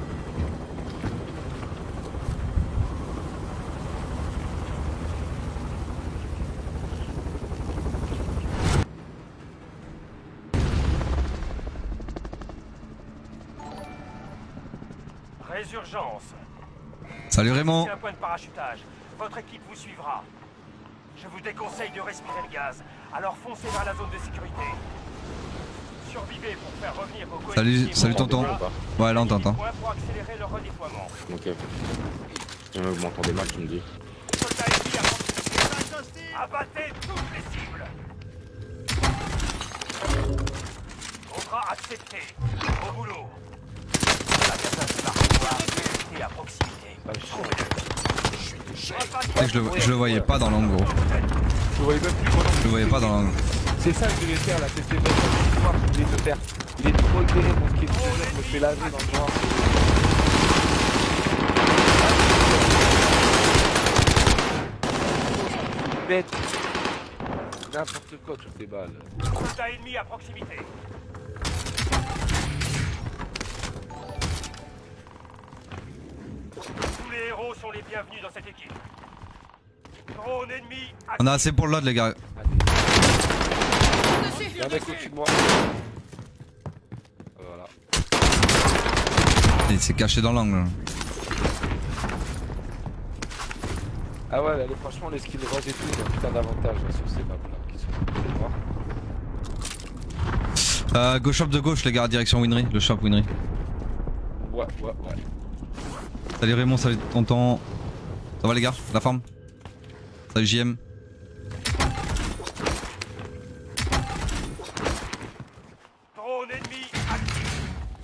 Résurgence. Salut Raymond. C'est un point de parachutage. Votre équipe vous suivra. Je vous déconseille de respirer le gaz. Alors foncez vers la zone de sécurité. Survivez pour faire revenir vos coéquipiers. Salut, salut tonton. Ouais, là on t'entend. Pour accélérer le redéploiement. Ok. Euh, vous m'entendez mal, tu me dis. Soldats ennemis à proximité. Abattez toutes les cibles. Contrat accepté. Au boulot. Magasin de pouvoir et à proximité. Trouvez-le. Tu sais que je le, je le voyais pas dans l'angle gros. Je le voyais même plus, moi non Je le voyais pas dans l'angle. C'est ça que je devais faire là, c'était votre histoire que je voulais te faire. Il est trop éclairé pour ce qui est de je me fais laver dans le noir. Bête. C'est n'importe quoi toutes les balles. Soldat ennemi à proximité. Tous les héros sont les bienvenus dans cette équipe. Drone ennemi. On a assez pour le lot, les gars. Il y a un mec au-dessus de moi. Voilà. Il s'est caché dans l'angle. Ah ouais, là, franchement, les skills rose et tout, ils ont putain d'avantage hein, sur ces maps là qui sont. Vous voir. Euh, go shop de gauche, les gars, direction Winry. Le shop Winry. Ouais, ouais, ouais. Salut Raymond, salut tonton. Ça va, les gars? La forme? Salut J M. Drone ennemi actif.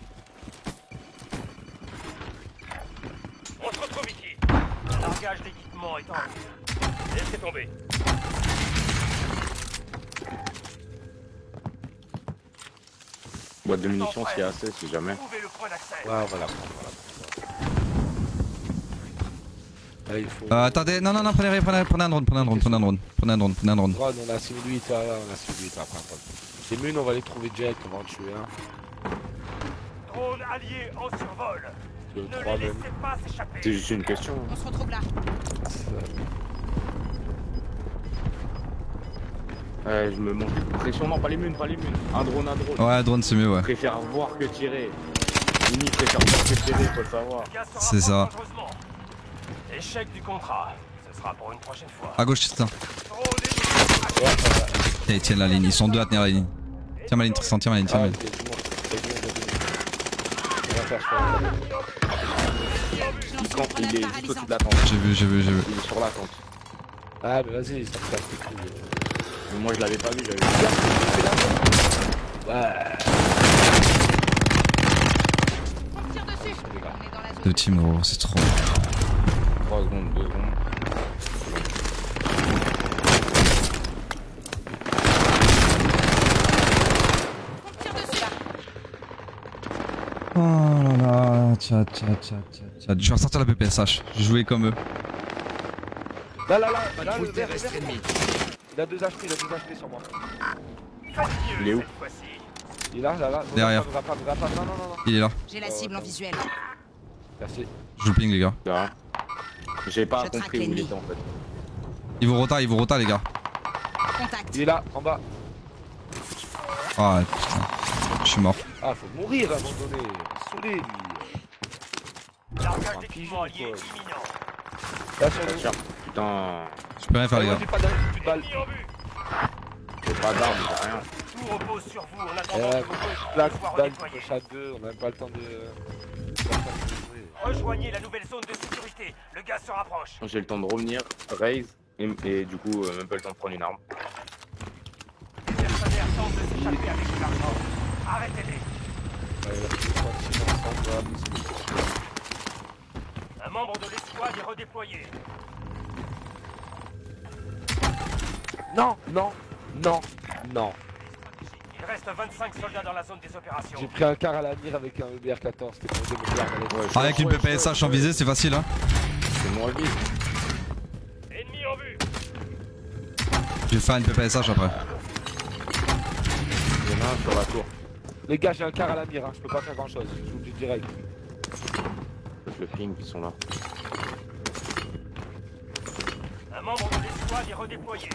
On se retrouve ici. Le largage d'équipement est en route. Laissez tomber. Boîte de munitions s'il y a assez, si jamais. Trouvez le point d'accès. Ouais, voilà. voilà. Là, il faut. Euh, attendez, non, non, non, prenez, prenez, prenez un drone, prenez un drone, prenez un drone, prenez un drone, prenez un drone. Drone, on a cible huit, là, là, on a cible huit après. Les munes, on va les trouver direct, on va en tuer un. Drone allié en survol. Deux, Ne trois les même. laissez pas s'échapper. C'est juste une question. On se retrouve là. Ouais, je me monte. Pression, non, pas les munes, pas les munes. Un drone, un drone. Ouais, drone c'est mieux, ouais. Je préfère voir que tirer. Mini préfère voir que tirer, faut le savoir. Le gaz se C'est ça. rapproche dangereusement. Échec du contrat. Ce sera pour une prochaine fois. À gauche, Tristan. Drone ennemi actif. Tiens, ils tiennent la ligne, ils sont deux à tenir la ligne. Tiens ma ligne, Tristan, tiens ma ligne, tiens Ah, ma il y ligne. a du monde, il y a du monde, il y a du monde. On va faire ça. Il campe, il est juste au-dessus de la tente. J'ai vu, j'ai vu, j'ai vu. Il est sur la tente. Ah, mais vas-y, ça me casse les couilles. Mais moi je l'avais pas vu, j'avais vu. Ouais. On tire dessus. On est dans la zone. Deux teams, gros, c'est trop. trois secondes, deux secondes. On tire dessus là. Oh là là, tcha tcha tcha tcha tcha. Je vais ressortir la P P S H, je jouais comme eux. Là, là, là, là, le vert, le vert. Il a deux H P, il a deux H P sur moi. Fatidieux Il est où? cette fois-ci. Il est là, là, là. Derrière. Ne va pas, ne va pas, non, non, non, non. Il est là. J'ai la cible en visuel. Merci. Je vous ping, les gars. Là. J'ai pas Je traque compris où il l'ennemi. était en fait. Il vous rota, il vous rota, les gars. Contact. Il est là, en bas. Ah, putain. Je suis mort. Ah, faut mourir à un moment donné. Saoulé, lui. Largage Un d'équipement pigeon, allié quoi. imminent. Là, sur le. Tiens, putain, Je peux rien faire, les Moi, gars. j'ai pas d'armes, j'ai plus de balles. Ennemi en vue. j'ai pas d'armes, j'ai rien. Tout repose sur vous en Euh, attendant que vos Là, coéquipiers soient balle, redéployés. poche à deux, on a même pas le temps de. pas le temps de jouer. Rejoignez la nouvelle zone de sécurité. Le gaz se rapproche. J'ai le temps de revenir, raise, et, et du coup, euh, même pas le temps de prendre une arme. Les mercenaires tentent de s'échapper avec de l'argent. Arrêtez-les. Allez, là, c'est trois teams ensemble, voilà, c'est bon. Un membre de l'escouade est redéployé. Non, non, non, non. Il reste vingt-cinq soldats dans la zone des opérations. J'ai pris un quart à la mire avec un E B R quatorze, c'était pour démonter l'arme à l'époque. Avec une P P S H en visée, c'est facile, hein. C'est mon avis. Ennemi en vue. Je vais faire une P P S H après. Il y en a un sur la tour. Les gars, j'ai un quart à la mire, hein, je peux pas faire grand chose, je vous le dis direct. Le ping, ils sont là. Un membre de l'escouade est redéployé.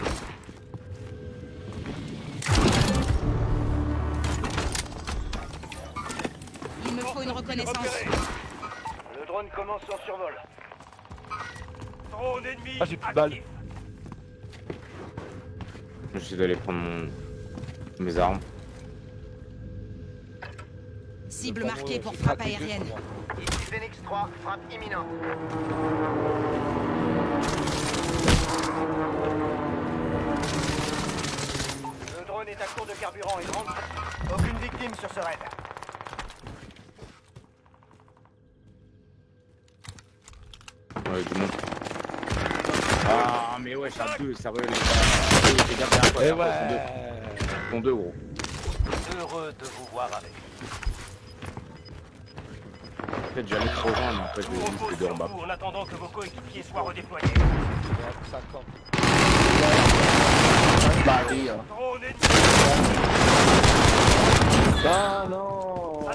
Il me faut une reconnaissance. Repéré. Le drone commence son survol. Drone ennemi Ah, j'ai plus de balles. actif. Je suis d'aller prendre mon... mes armes. Cible marquée pour frappe aérienne. Ici Phoenix trois, frappe imminente. Le drone est à court de carburant et rentre. Aucune victime sur ce raid. Ouais, du monde. Ah, mais ouais, ça a deux, sérieux, les gars. Les gars, derrière toi, Eh derrière toi, ils sont deux. ouais. Ils sont deux, gros. Heureux de vous voir avec. En fait, j'allais te rejoindre, mais en fait, Tout j'ai vu repose c'était deux sur en bas. vous en attendant que vos coéquipiers soient redéployés. Ça campe. Bah oui. Hein. Drone ennemi. Ah non.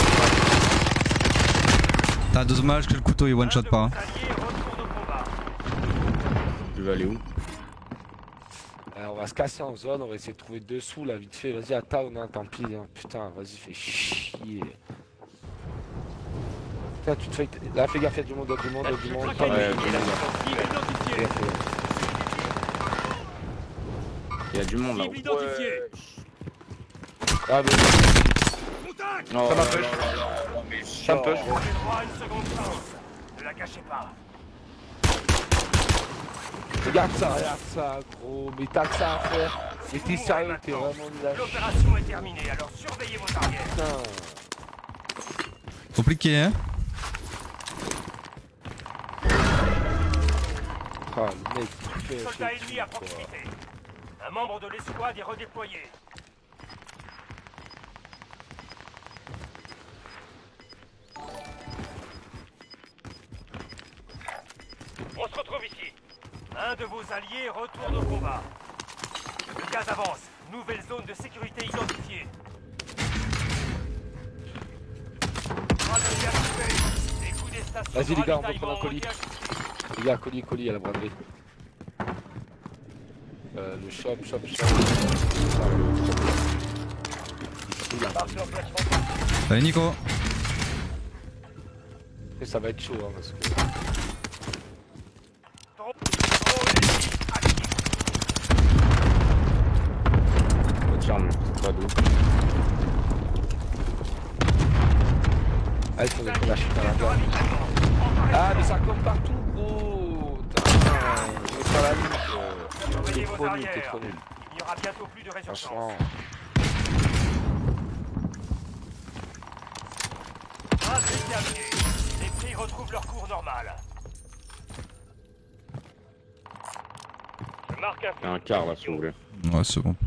T'as dommage que le couteau il one shot pas. Hein. Alliés retourne au combat. Tu veux aller où? Alors, on va se casser en zone, on va essayer de trouver dessous là vite fait. Vas-y, attends, non, tant pis. Hein. Putain, vas-y, fais chier. Putain, tu te fais. Là, fais gaffe, y'a du monde, y'a du monde, y'a du monde. Ultra Ouais, ennemi et la ouais. cible identifiée. Fais gaffe. Il y a du monde là. Cible identifiée. Ah, mais Contact. Non, Ça m'a là, push. là, là, là, mais ça me push. J'ai droit à une seconde chance. Ne la cachez pas. Regarde ça, regarde ça, gros. Mais t'as que ça à faire. Mais t'es sérieux, t'es vraiment nul à chier. L'opération est terminée, alors surveillez vos arrières. Putain. Compliqué hein. Ah, le mec, il fait. Soldat ennemi à proximité. Un membre de l'escouade est redéployé. On se retrouve ici. Un de vos alliés retourne au combat. Le gaz avance. Nouvelle zone de sécurité identifiée. Braderie activée. Les coups des stations Vas-y, de les gars, on ravitaillement reprend un colis. ont été activés. Les gars, colis, colis à la braderie. Euh, le shop, shop, shop. Ici, là. Marque l'emplacement. Allez Nico. Et ça va être chaud, hein, parce que. Drone ennemi actif. Retiens, c'est pas d'où. Ah, il faudrait qu'on lâche dans la gare. Ah, mais ça compte partout, gros. Putain, c'est pas la lutte. euh. T'es Surveillez vos trop nul, t'es arrières. trop nul. Il n'y aura bientôt plus de résurgence. Franchement. Braderie terminée. Les prix retrouvent leur cours normal. Je marque un Il y a un quart là si vous voulez. Ouais c'est bon.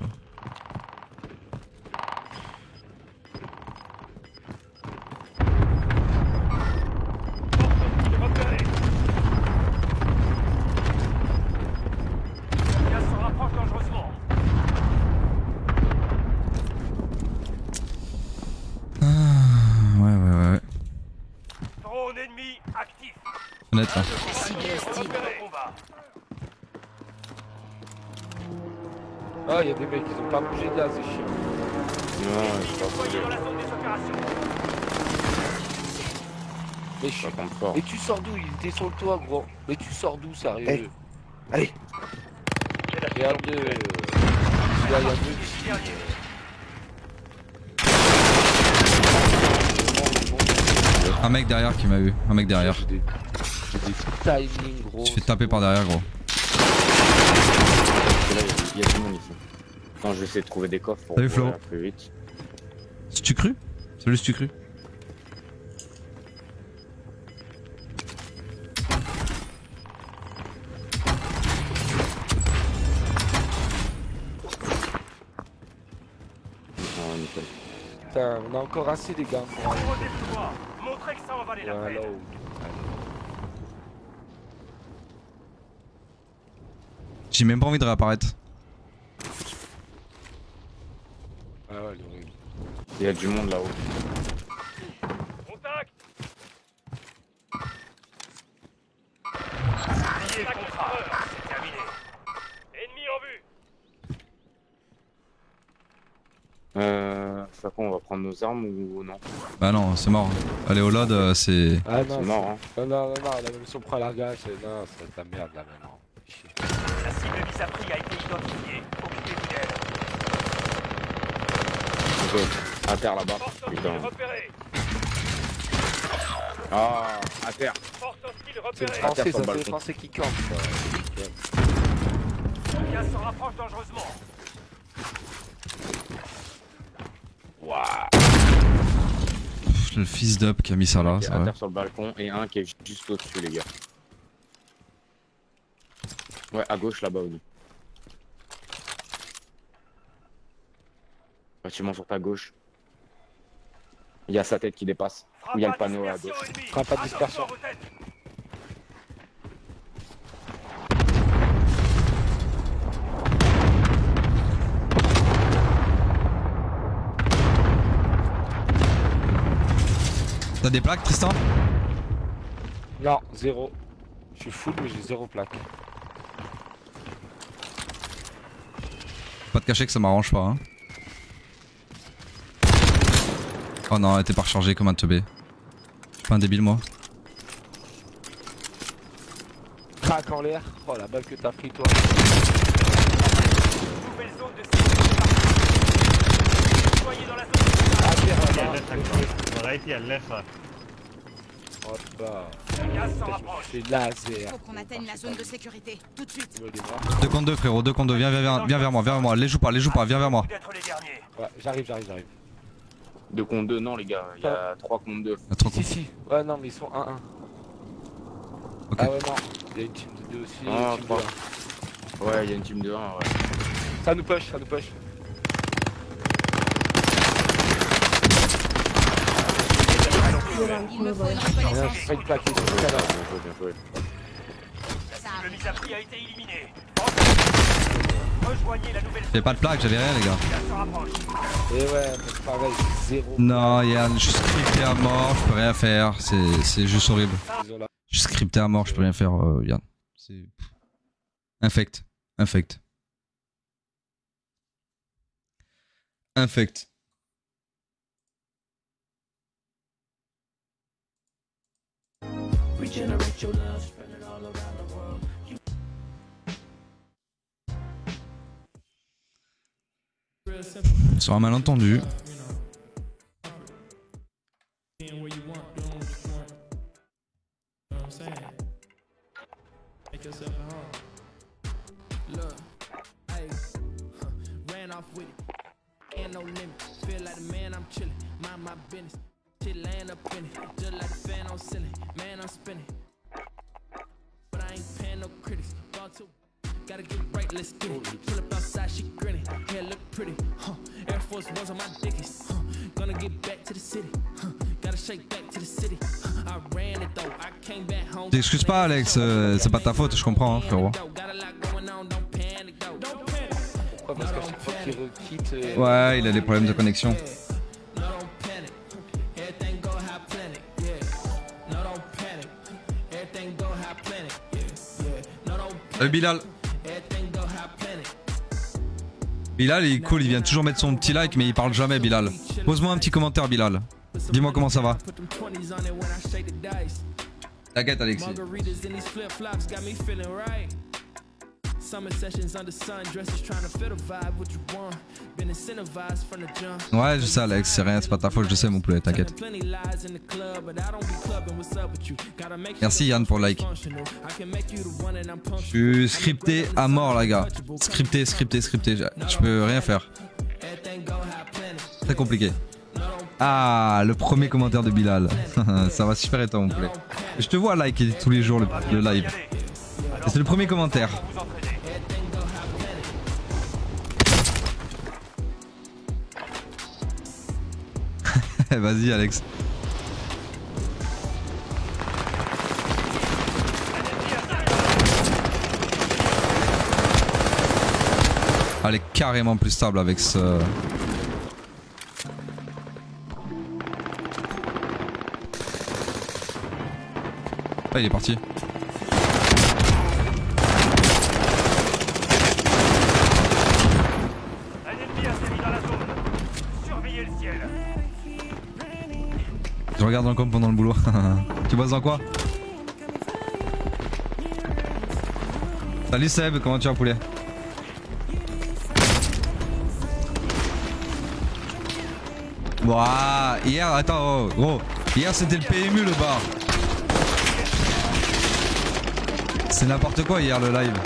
repéré. Le gaz se rapproche dangereusement. Ah, ouais ouais ouais. Drone ennemi actif. Honnête là. Cible hostile. Repéré. Combat. Ah, il y a des mecs, ils ont pas bougé de là, c'est chiant. Non, Ennemi c'est pas déployé possible. dans la zone des opérations. Mais, je... Ça compte fort. mais tu sors d'où? Il était sur le toit, gros. Mais tu sors d'où, sérieux? Hey. Allez. Il y a deux. euh, Il y a il y a deux ici. Dernier. Un mec derrière qui m'a eu. Un mec derrière. J'ai des, j'ai des timings, gros. Je fais taper par derrière gros. Parce que là, il y a- il y a du monde ici. Quand je vais essayer de trouver des coffres pour Salut, pouvoir Flo. aller plus vite. C'est tu cru? Salut c'est tu cru? Ah, nickel. Putain, on a encore assez, les gars. Pour aller. Redéploie. Montrez que ça en valait la Voilà. peine. J'ai même pas envie de réapparaître. Ah ouais, il est horrible. Il y a du monde là-haut. Contact. Lié contrat. C'est terminé. Ennemi en vue. Euh. Ça quoi, on va prendre nos armes ou non? Bah non c'est mort. Aller au load euh, c'est... Ah non, C'est mort, hein. Non, non, non, non, là, même si on prend la gage, c'est non, c'est de la merde là maintenant. Chier. La cible vis à prix a été identifiée. Occupez-vous d'elle. Ok. À terre là-bas. Force hostile Putain. repérée. Ah, à terre. Force hostile C'est le repérée. Ah, français, terre sur ça le c'est le balcon. français qui campe. ça. Le gaz se rapproche dangereusement. Pff, le fils d'up qui a mis ça là, Ok, c'est à vrai. terre sur le balcon et un qui est juste au-dessus, les gars. Ouais, à gauche là-bas, Oli. Bâtiment sur ta gauche. Il y a sa tête qui dépasse. Il y a le panneau à gauche. Frappe à dispersion. Attention à vos têtes. T'as des plaques, Tristan? Non, zéro. Je suis full, mais j'ai zéro plaque. Pas de cacher que ça m'arrange pas. Hein. Oh non, elle était pas rechargée comme un teubé. Je suis pas un débile, moi. Crac en l'air. Oh la balle que t'as pris, toi. Nouvelle zone de sécurité. Soyez dans la zone. Ah, terre Hier là-bas. left actually. Right here, left. Hop là. Le gaz s'en rapproche. C'est laser. Faut qu'on atteigne la zone de sécurité. Tout de suite. deux contre deux, frérot, deux contre deux. Viens, viens, viens, viens vers moi, viens vers moi. Les joue pas, les joue pas, viens vers moi. D'être les derniers. Ouais, j'arrive, j'arrive, j'arrive. deux contre deux, non les gars, il y a trois contre deux. Ah, trop Si, con. si. Ouais, non, mais ils sont un un. Ok. Ah ouais, non. Il y a une team de deux aussi. Ah, une team de trois. un. Ouais, il y a une team de un, ouais. Ça nous push, ça nous push. Il me faut une Rien, reconnaissance. je pas plaqué sur le canard. Bien joué, bien joué. La cible mise à prix a été éliminée. Rejoignez la nouvelle zone. J'avais pas de plaque, j'avais rien, les gars. Le gaz se rapproche. Et ouais, mais pareil, zéro. Non, Yann, je suis scripté à mort, je peux rien faire. C'est c'est juste horrible. Désolé. Je suis scripté à mort, je peux rien faire, euh, Yann. C'est. Infect. Infect. Infect. Regenerate your love, spread it all around the world. Real simple, Sur un malentendu. you know. Being where you want, doing what you want. You know what I'm saying? Make yourself at home. Look, hey, huh, ran off with it. Ain't no limit. Feel like a man, I'm chillin'. Mind my business. Shit laying up in it. Just like a fan on ceiling. Man, I'm spinning. But I ain't paying no critics. Gone to gotta get right, let's get it. Pull up outside, she grinning. Hair look pretty. Huh. Air Force Ones on my dickies. Huh. Gonna get back to the city. Huh. Gotta shake back to the city. Huh. I ran it though. I came back home. T'excuses pas, Alex, euh, c'est pas ta faute, je comprends, hein, frérot. Got a lot going on, don't panic though. Don't panic. Pourquoi? Parce qu'à chaque fois qu'il requitte. euh, Ouais, il a des problèmes de connexion. No, don't panic. Everything go high planet. Yeah. No, don't panic. Everything go high planet. Yeah. Yeah. No, don't panic. Salut Bilal. Everything go high planet. Bilal, il est cool, il vient toujours mettre son petit like, mais il parle jamais, Bilal. Pose-moi un petit commentaire, Bilal. Dis-moi comment ça va. Put them twenties on it when I shake the dice. T'inquiète, Alexis. Margaritas in these flip flops got me feeling right. Summer sessions under sun, dresses trying to fit a vibe. What you want? Been incentivized from the jump. Ouais, je sais, Alex, c'est rien, c'est pas ta faute, je sais, mon poulet, t'inquiète. Plenty lies in the club, but I don't be clubbing. What's up with you? Gotta make sure Merci Yann pour le like. functional. I can make you the one and I'm punctual. Je suis scripté à mort, les gars. Scripté, scripté, scripté. Je je peux rien faire. Everything go high planet. Très compliqué. Ah, le premier commentaire de Bilal. Ça va super être mon poulet. Je te vois liker tous les jours le, le live. Et c'est le premier commentaire. Vous entraînez. Vas-y, Alex. Elle est carrément plus stable avec ce... Ah, il est parti. Un ennemi atterri dans la zone. Surveillez le ciel. Je regarde dans le com pendant le boulot. Tu bosses dans quoi? Salut Seb, comment tu vas poulet? Ouah, hier, attends, oh, gros. Hier c'était le P M U le bar. C'est n'importe quoi hier le live.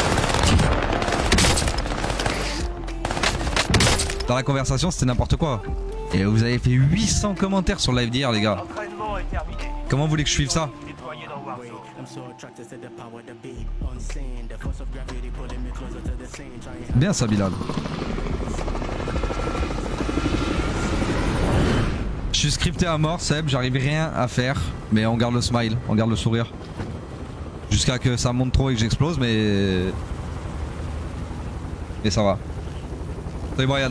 Dans la conversation c'était n'importe quoi. Et vous avez fait huit cents commentaires sur le live d'hier les gars. L'entraînement est terminé. Comment vous voulez que je suive ça? Déployé dans Warzone. Bien ça Bilal. Je suis scripté à mort Seb, j'arrive rien à faire. Mais on garde le smile, on garde le sourire. Jusqu'à que ça monte trop et que j'explose mais... Mais ça va. Salut Brian.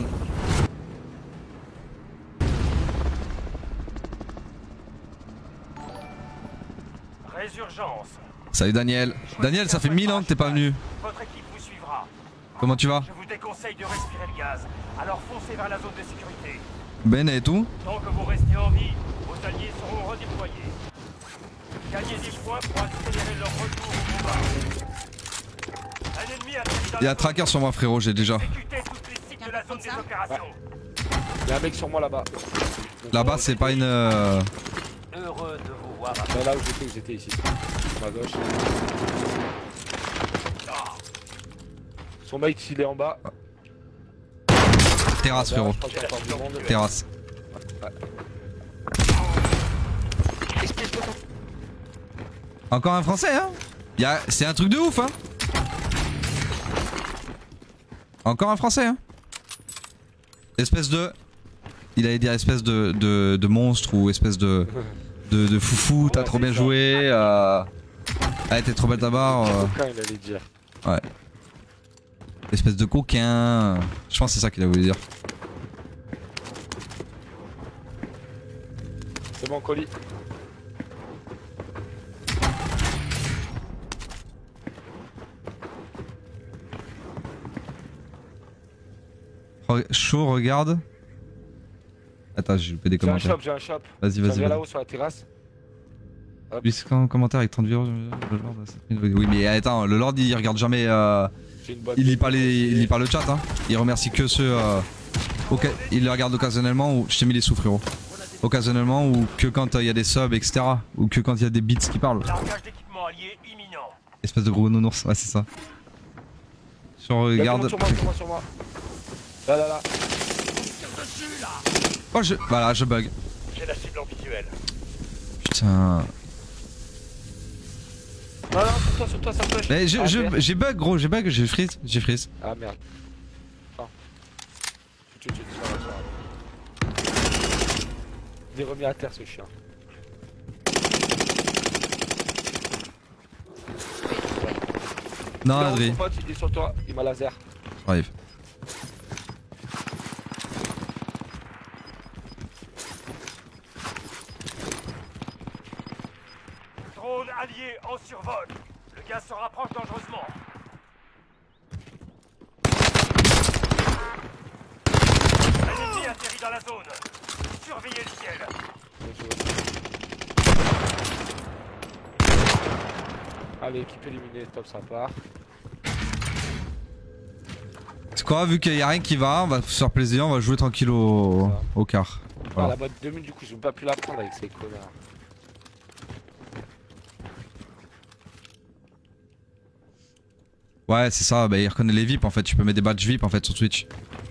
Salut Daniel. Daniel, ça fait mille ans que t'es pas venu. Votre équipe vous suivra. Comment tu vas? Je vous déconseille de respirer le gaz. Alors foncez vers la zone de sécurité. Ben et tout? Tant que vous restez en vie, vos alliés seront redéployés. Gagnez des points pour accélérer leur retour au combat. Un ennemi atterri dans Il y a la un tracker sur moi frérot, j'ai déjà. Exécutez toutes les cibles de la zone des opérations. Y'a un mec sur moi là-bas. Là-bas c'est pas une... Euh... Heureux de vous voir. Là, là où j'étais, j'étais ici. À ma gauche. Son mec il est en bas. Terrasse Là, frérot. je crois qu'il y a encore du monde. Terrasse. Ouais. Encore un français hein y a... C'est un truc de ouf hein. Encore un français hein. Espèce de... Il allait dire espèce de, de, de monstre ou espèce de... De, de foufou, t'as Ouais, trop c'est bien ça. joué. Euh... Ah t'es trop belle ta barre. Euh... Coquin, il allait dire. Ouais. Espèce de coquin. Je pense que c'est ça qu'il a voulu dire. C'est bon, colis. Re- Chaud, regarde. Attends, j'ai loupé des J'ai un commentaires. shop, j'ai un shop. Vas-y, Tiens, vas-y. viens vas-y. là-haut sur la terrasse. Puisque en commentaire avec trente viewers, le Lord a sept mille. Oui, mais attends, le Lord il regarde jamais. Euh... J'ai une boîte. Il lit pas les, il lit pas le chat, hein. Il remercie que ceux. Euh... auquel- Il le regarde occasionnellement ou. Je t'ai mis les sous, frérot. Occasionnellement ou que quand il y a des subs, et cetera. Ou que quand il y a des beats qui parlent. Largage d'équipement allié imminent. Espèce de gros nounours, ouais, c'est ça. Je regarde. Sur moi, sur moi, sur moi. Là, là, là. Oh, je. Voilà, je bug. J'ai la cible en visuel. Putain. Non, non, sur toi, sur toi, ça push. Mais je- Ah, je- merde. j'ai bug, gros, j'ai bug, j'ai freeze, j'ai freeze. Ah merde. Non. Tu, tu, tu, tu, sur la- sur la- Il est remis à terre ce chien. Non, Là, Adri. son pote, il est sur toi, il m'a laser. Arrive. Drone allié en survol. Le gaz se rapproche dangereusement. Un ennemi atterri dans la zone. Surveillez le ciel. Allez, équipe éliminée, top, ça part. C'est quoi, vu qu'il y a rien qui va, on va se faire plaisir, on va jouer tranquille au, au quart. Ah, Voilà. la boîte de mille, du coup, j'ai pas pu la prendre avec ces connards. Ouais, c'est ça, bah il reconnaît les V I P en fait, tu peux mettre des badges V I P en fait sur Twitch.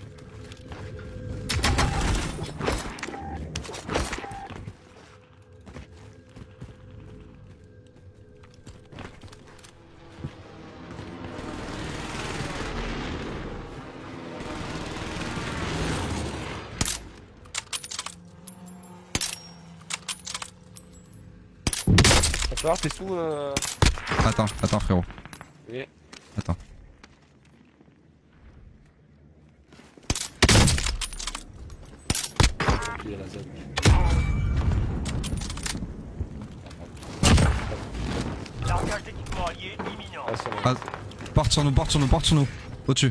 Va falloir tes sous. Euh... Attends, attends frérot. Oui. Attends. Il y a la zone. Largage d'équipement allié imminent. Ah, c'est bon. Ah, porte sur nous, porte sur nous, porte sur nous. Au-dessus.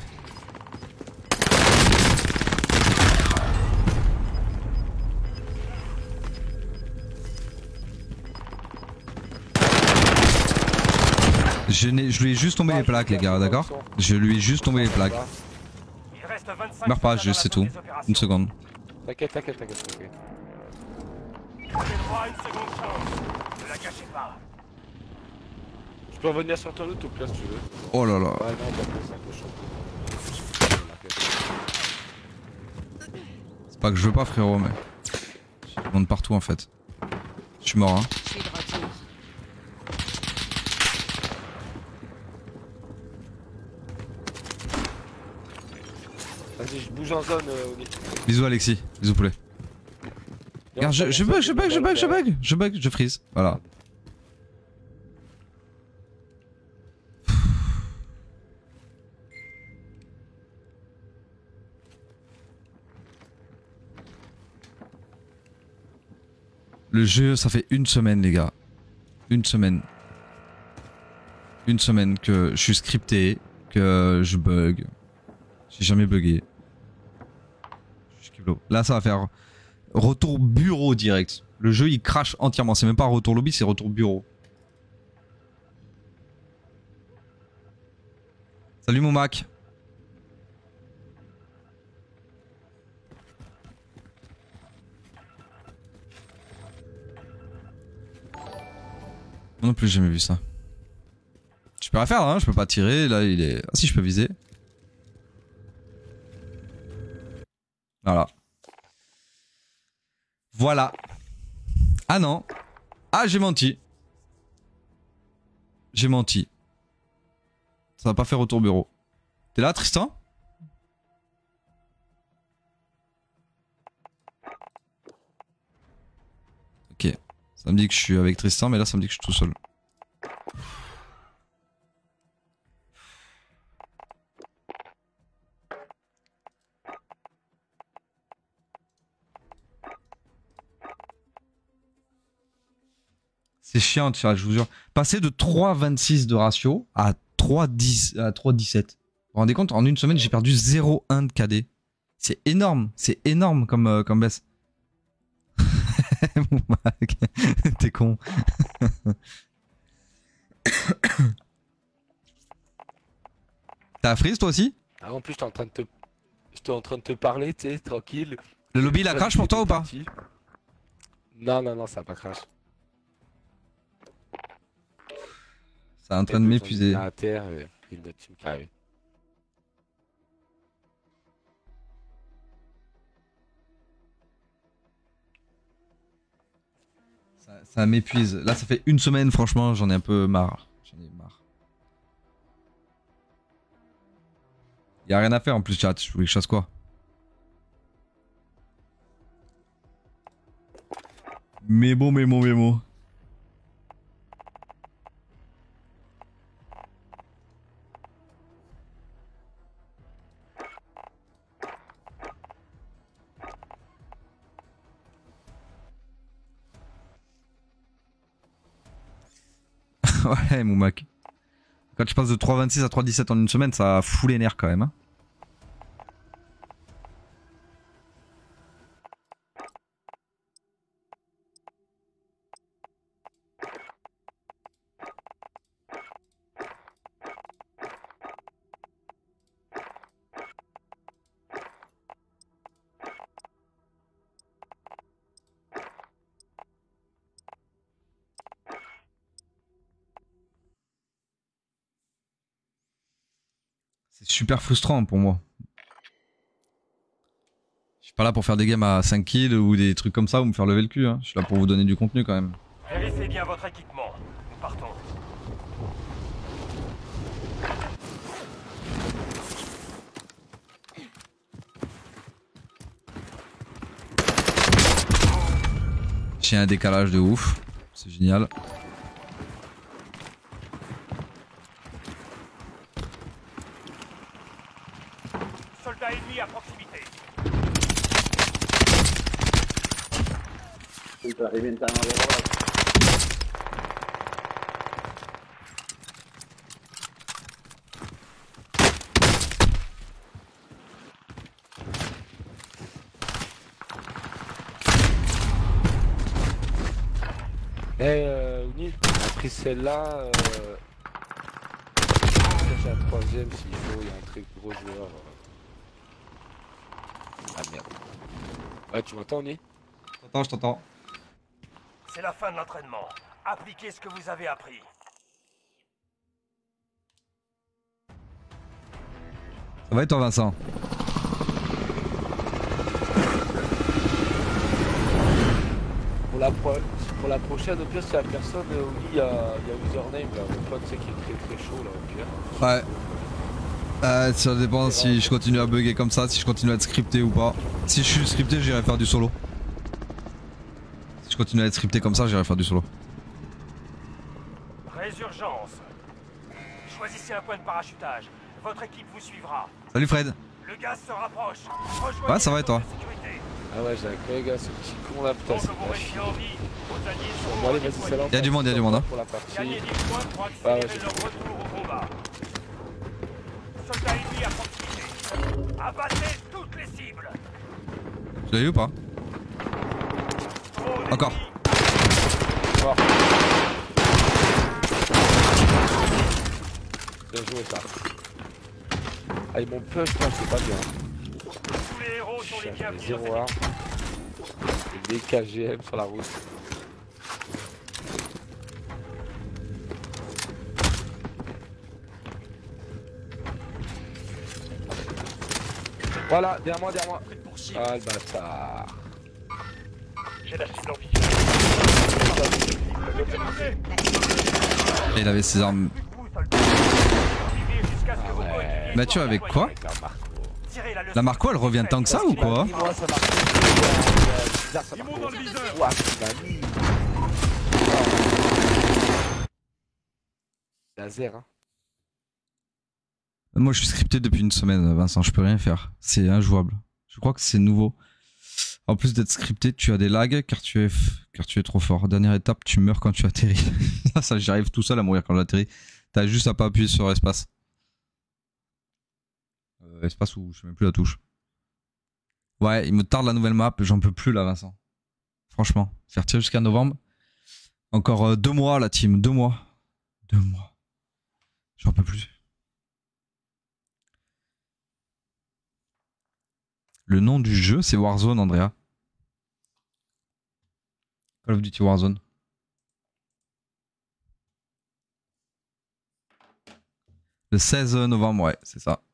Je, n'ai- je lui ai juste tombé les plaques les gars, d'accord? Je lui ai juste tombé les plaques. Il reste vingt-cinq Meurs pas, soldats je dans la sais zone tout. des opérations. Une seconde. T'inquiète, t'inquiète, t'inquiète. ok. J'ai le droit à une seconde chance. Ne la gâchez pas. Je peux revenir sur ton loot au pire si tu veux. Oh là là. Ouais, non, bah, c'est un peu chaud. C'est pas que je veux pas frérot mais... Je monte partout en fait. Je suis mort hein. Je suis de retour. Vas-y, je bouge en zone. Euh, Oni. Bisous Alexis, bisous poulet. Regarde, je, je bug, je bug, je bug, je bug, je bug, je freeze. Voilà. Le jeu, ça fait une semaine les gars. Une semaine. une semaine que je suis scripté, que je bug. J'ai jamais bugué. Là ça va faire retour bureau direct. Le jeu il crache entièrement, c'est même pas retour lobby, c'est retour bureau. Salut mon Mac. Moi non plus j'ai jamais vu ça. Je peux rien faire hein, je peux pas tirer, là il est... Ah si je peux viser. Voilà. Voilà. Ah non. Ah j'ai menti. J'ai menti. Ça va pas faire retour bureau. T'es là Tristan? Ok. Ça me dit que je suis avec Tristan mais là ça me dit que je suis tout seul. C'est chiant, je vous jure. Passer de trois virgule vingt-six de ratio à trois virgule dix, à trois virgule dix-sept. Vous vous rendez compte, en une semaine, j'ai perdu zéro virgule un de K D. C'est énorme, c'est énorme comme, euh, comme baisse. T'es con. T'as la freeze toi aussi? Ah, en plus, j'étais en train de te... J'étais en train de te parler, tu sais, tranquille. Le lobby, il a crash pour toi ou pas? Non, non, non, ça a pas crash. Ça est en train de m'épuiser. À terre et une autre team qui arrive. Ça, ça m'épuise. Là, ça fait une semaine, franchement, j'en ai un peu marre. J'en ai marre. Y'a rien à faire en plus, chat. Je voulais que je fasse quoi? Mais bon, mais bon, mais bon. Ouais, mon Mac. Quand je passe de trois virgule vingt-six à trois virgule dix-sept en une semaine, ça fout les nerfs quand même. Hein. C'est super frustrant pour moi. Je suis pas là pour faire des games à cinq kills ou des trucs comme ça ou me faire lever le cul. Hein. Je suis là pour vous donner du contenu quand même. Vérifiez bien votre équipement. Nous partons. J'ai un décalage de ouf. C'est génial. Soldat ennemi à proximité. Eh euh, Ouni, on a pris celle-là. Euh... J'ai un troisième s'il faut, il y a un très gros joueur. Euh... Ah merde. Ouais, tu m'entends Ouni? Je t'entends, je t'entends. C'est la fin de l'entraînement. Appliquez ce que vous avez appris. Ça va et toi Vincent? Pour la, pro... pour la prochaine, au pire, c'est la personne où il y a, il y a username là, mon pote c'est qui est très très chaud là au pire. Ouais. Euh, ça dépend si je continue à bugger comme ça, si je continue à être scripté ou pas. Si je suis scripté, j'irai faire du solo. Si je continue à être scripté comme ça, j'irai faire du solo. Résurgence. Choisissez un point de parachutage. Votre équipe vous suivra. Salut Fred. Le gaz se rapproche. Rejoignez Ouais, ça va et la zone toi? de sécurité. Ah ouais, j'ai un collègue, ce petit con là, putain, c'est vous restez en vie, vos alliés seront bon, allez, vas-y, c'est là. Y'a du monde, y'a du monde. Hein. Pour la partie. Gagnez des points pour Ah ouais, accélérer leur retour au combat. Soldats ennemis à proximité. Abattez toutes les cibles. Tu l'as eu ou pas? Drone Encore. ennemi. Mort. Bien joué ça. Ah, ils m'ont push, moi, c'est pas bien. Tous les héros sont les J'ai bienvenus. zéro arme. Des K G M sur la route. Voilà, derrière moi, derrière moi. Ah le bâtard. J'ai la cible en vie. Et il avait ses armes. Ah ouais. Mathieu avec quoi? Avec la Marco. La Marco elle revient tant que ça ou quoi? Dis-moi, ça marche. Bizarre, ça marche. Ouah, il m'a mis. Laser, hein. Moi je suis scripté depuis une semaine Vincent, je peux rien faire. C'est injouable. Je crois que c'est nouveau. En plus d'être scripté, tu as des lags car tu es, car tu es trop fort. Dernière étape, tu meurs quand tu atterris. Ça, j'arrive tout seul à mourir quand j'atterris. T'as juste à pas appuyer sur espace. Euh, espace ou je sais même plus la touche. Ouais, il me tarde la nouvelle map, j'en peux plus là Vincent. Franchement, faire tirer jusqu'à novembre. Encore euh, deux mois la team, deux mois. Deux mois. J'en peux plus. Le nom du jeu, c'est Warzone, Andrea. Call of Duty Warzone. Le seize novembre, ouais, c'est ça.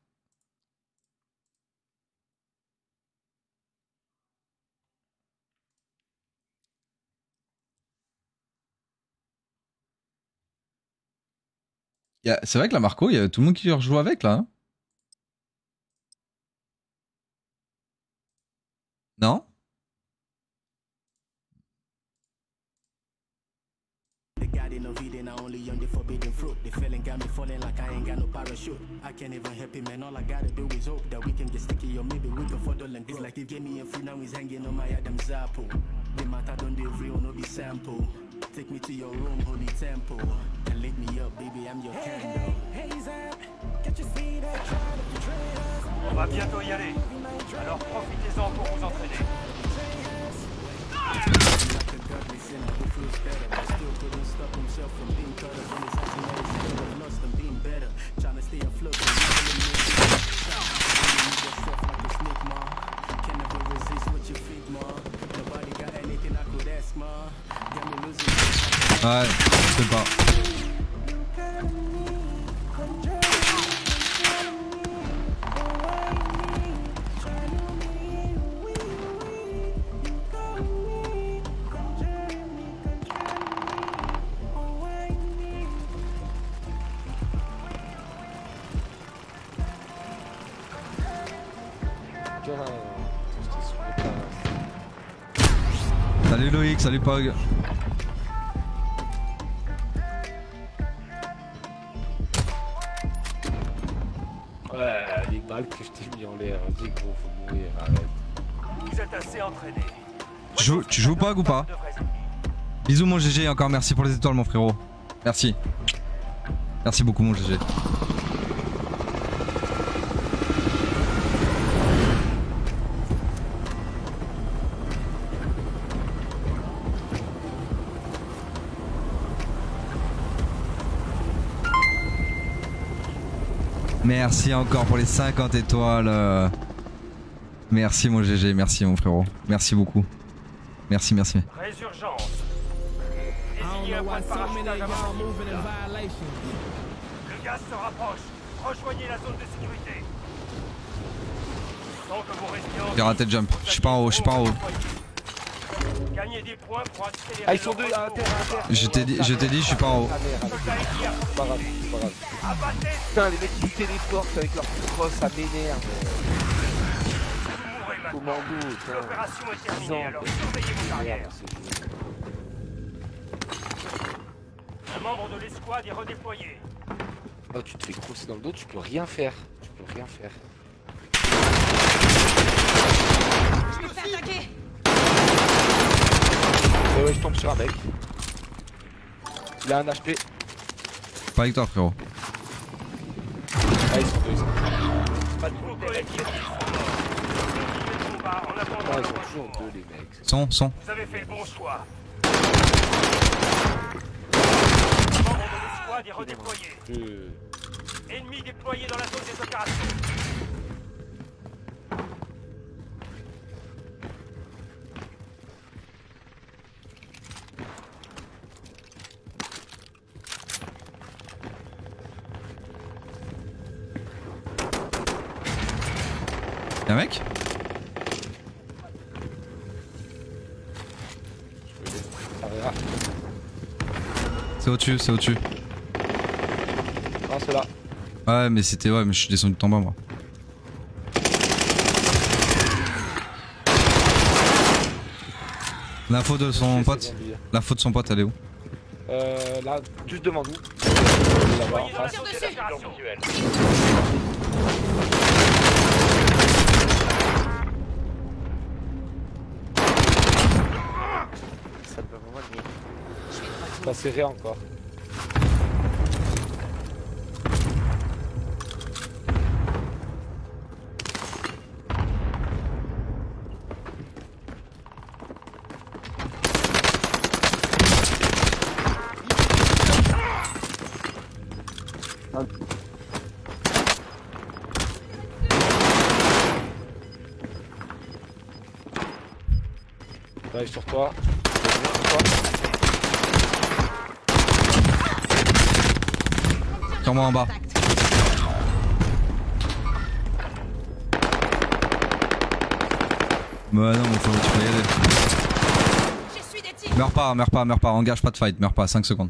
C'est vrai que la Marco, il y a tout le monde qui rejoue avec là. Hein, non? On va bientôt y aller. Alors profitez-en pour vous entraîner. Ouais, je sais pas. Salut Loïc, salut Pog. Ouais, les balles que je t'ai mis en l'air, vas-y gros, faut mourir, arrête. Vous êtes assez entraînés. Tu joues, tu joues Pog ou pas? Bisous mon G G, encore merci pour les étoiles mon frérot. Merci. Merci beaucoup mon G G. Merci encore pour les cinquante étoiles. Merci mon G G, merci mon frérot. Merci beaucoup. Merci, merci. Résurgence. Désignez un point de parachutage avant. Le gaz se rapproche. Rejoignez la zone de sécurité. Tant que vous restez en vie, J'ai raté le jump. Je suis pas en haut, je suis pas en haut. Gagnez des points pour accélérer. Ah, ils sont deux à terre, à terre. Je t'ai dit, je t'ai dit, je suis pas en haut. Soldats ennemis à C'est pas grave, c'est pas grave. abattez. Putain, les mecs qui téléportent avec leur cross, ça m'énerve. Vous mourrez maintenant. Commando, putain. L'opération est terminée, Disant, alors putain. surveillez vos arrières. Merde, c'est jeu. Un membre de l'escouade est redéployé. Oh, tu te fais crosser dans le dos, tu peux rien faire. Tu peux rien faire. Je me fais attaquer. Ouais, ouais, je tombe sur un mec. Il a un H P. Pas avec toi, frérot. Ah, ils sont deux, ils sont Pas de vos coéquipiers sont morts. Continuez le combat en attendant Ah, ils leur sont toujours retour. deux, les mecs. Son, son. Vous avez fait le bon choix. Membre de l'escouade est redéployé. Deux. Ennemi déployé dans la zone des opérations. Y'a un mec? Arrière. C'est au-dessus, c'est au-dessus. Non, c'est là. Ouais, mais c'était. Ouais, mais je suis descendu tout en bas, moi. L'info de son J'ai pote. essayé d'en dire. L'info de son pote, elle est où? Euh, là, juste devant nous. Là-bas, en Déployé dans la face. zone des opérations. Ça peut vraiment être mieux. Ça serré encore. J'arrive sur toi. Sur toi. Sur moi en bas. Bah non, mais faut, tu peux y aller. J'essuie des tirs. Meurs pas, meurs pas, meurs pas, engage pas de fight, meurs pas, cinq secondes.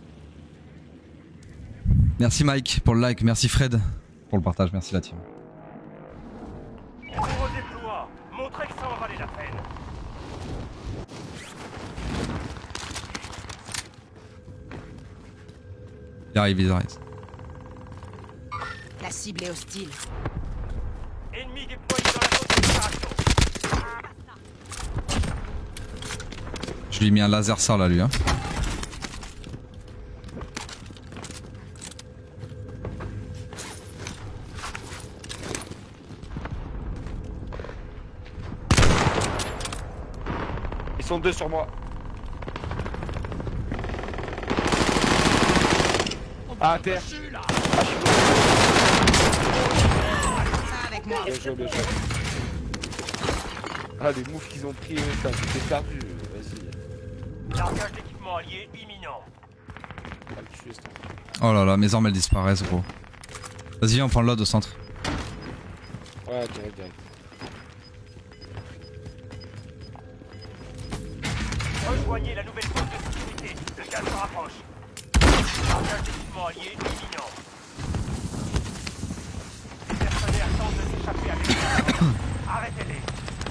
Merci Mike pour le like, merci Fred pour le partage, merci la team. On redéploie. Montrez que ça en valait la peine. Il arrive, il arrive. La cible est hostile. Ennemi déployé dans la zone d'opération. Je lui ai mis un laser sale là lui hein. Ils sont deux sur moi. Ah, à terre. Ah, je suis lourd. Ça avec moi. Bien joué, bien joué. Ah, les moves qu'ils ont pris, putain, j'étais perdu. Vas-y. Largage d'équipement allié imminent. On va le tuer, ce truc. Oh là là, mes armes elles disparaissent gros. Vas-y viens on prend le load au centre. Ouais, direct, direct. Rejoignez la nouvelle zone de sécurité. Le gaz se rapproche. Largage d'équipement allié imminent. Les mercenaires tentent de s'échapper avec les arrêtez-les.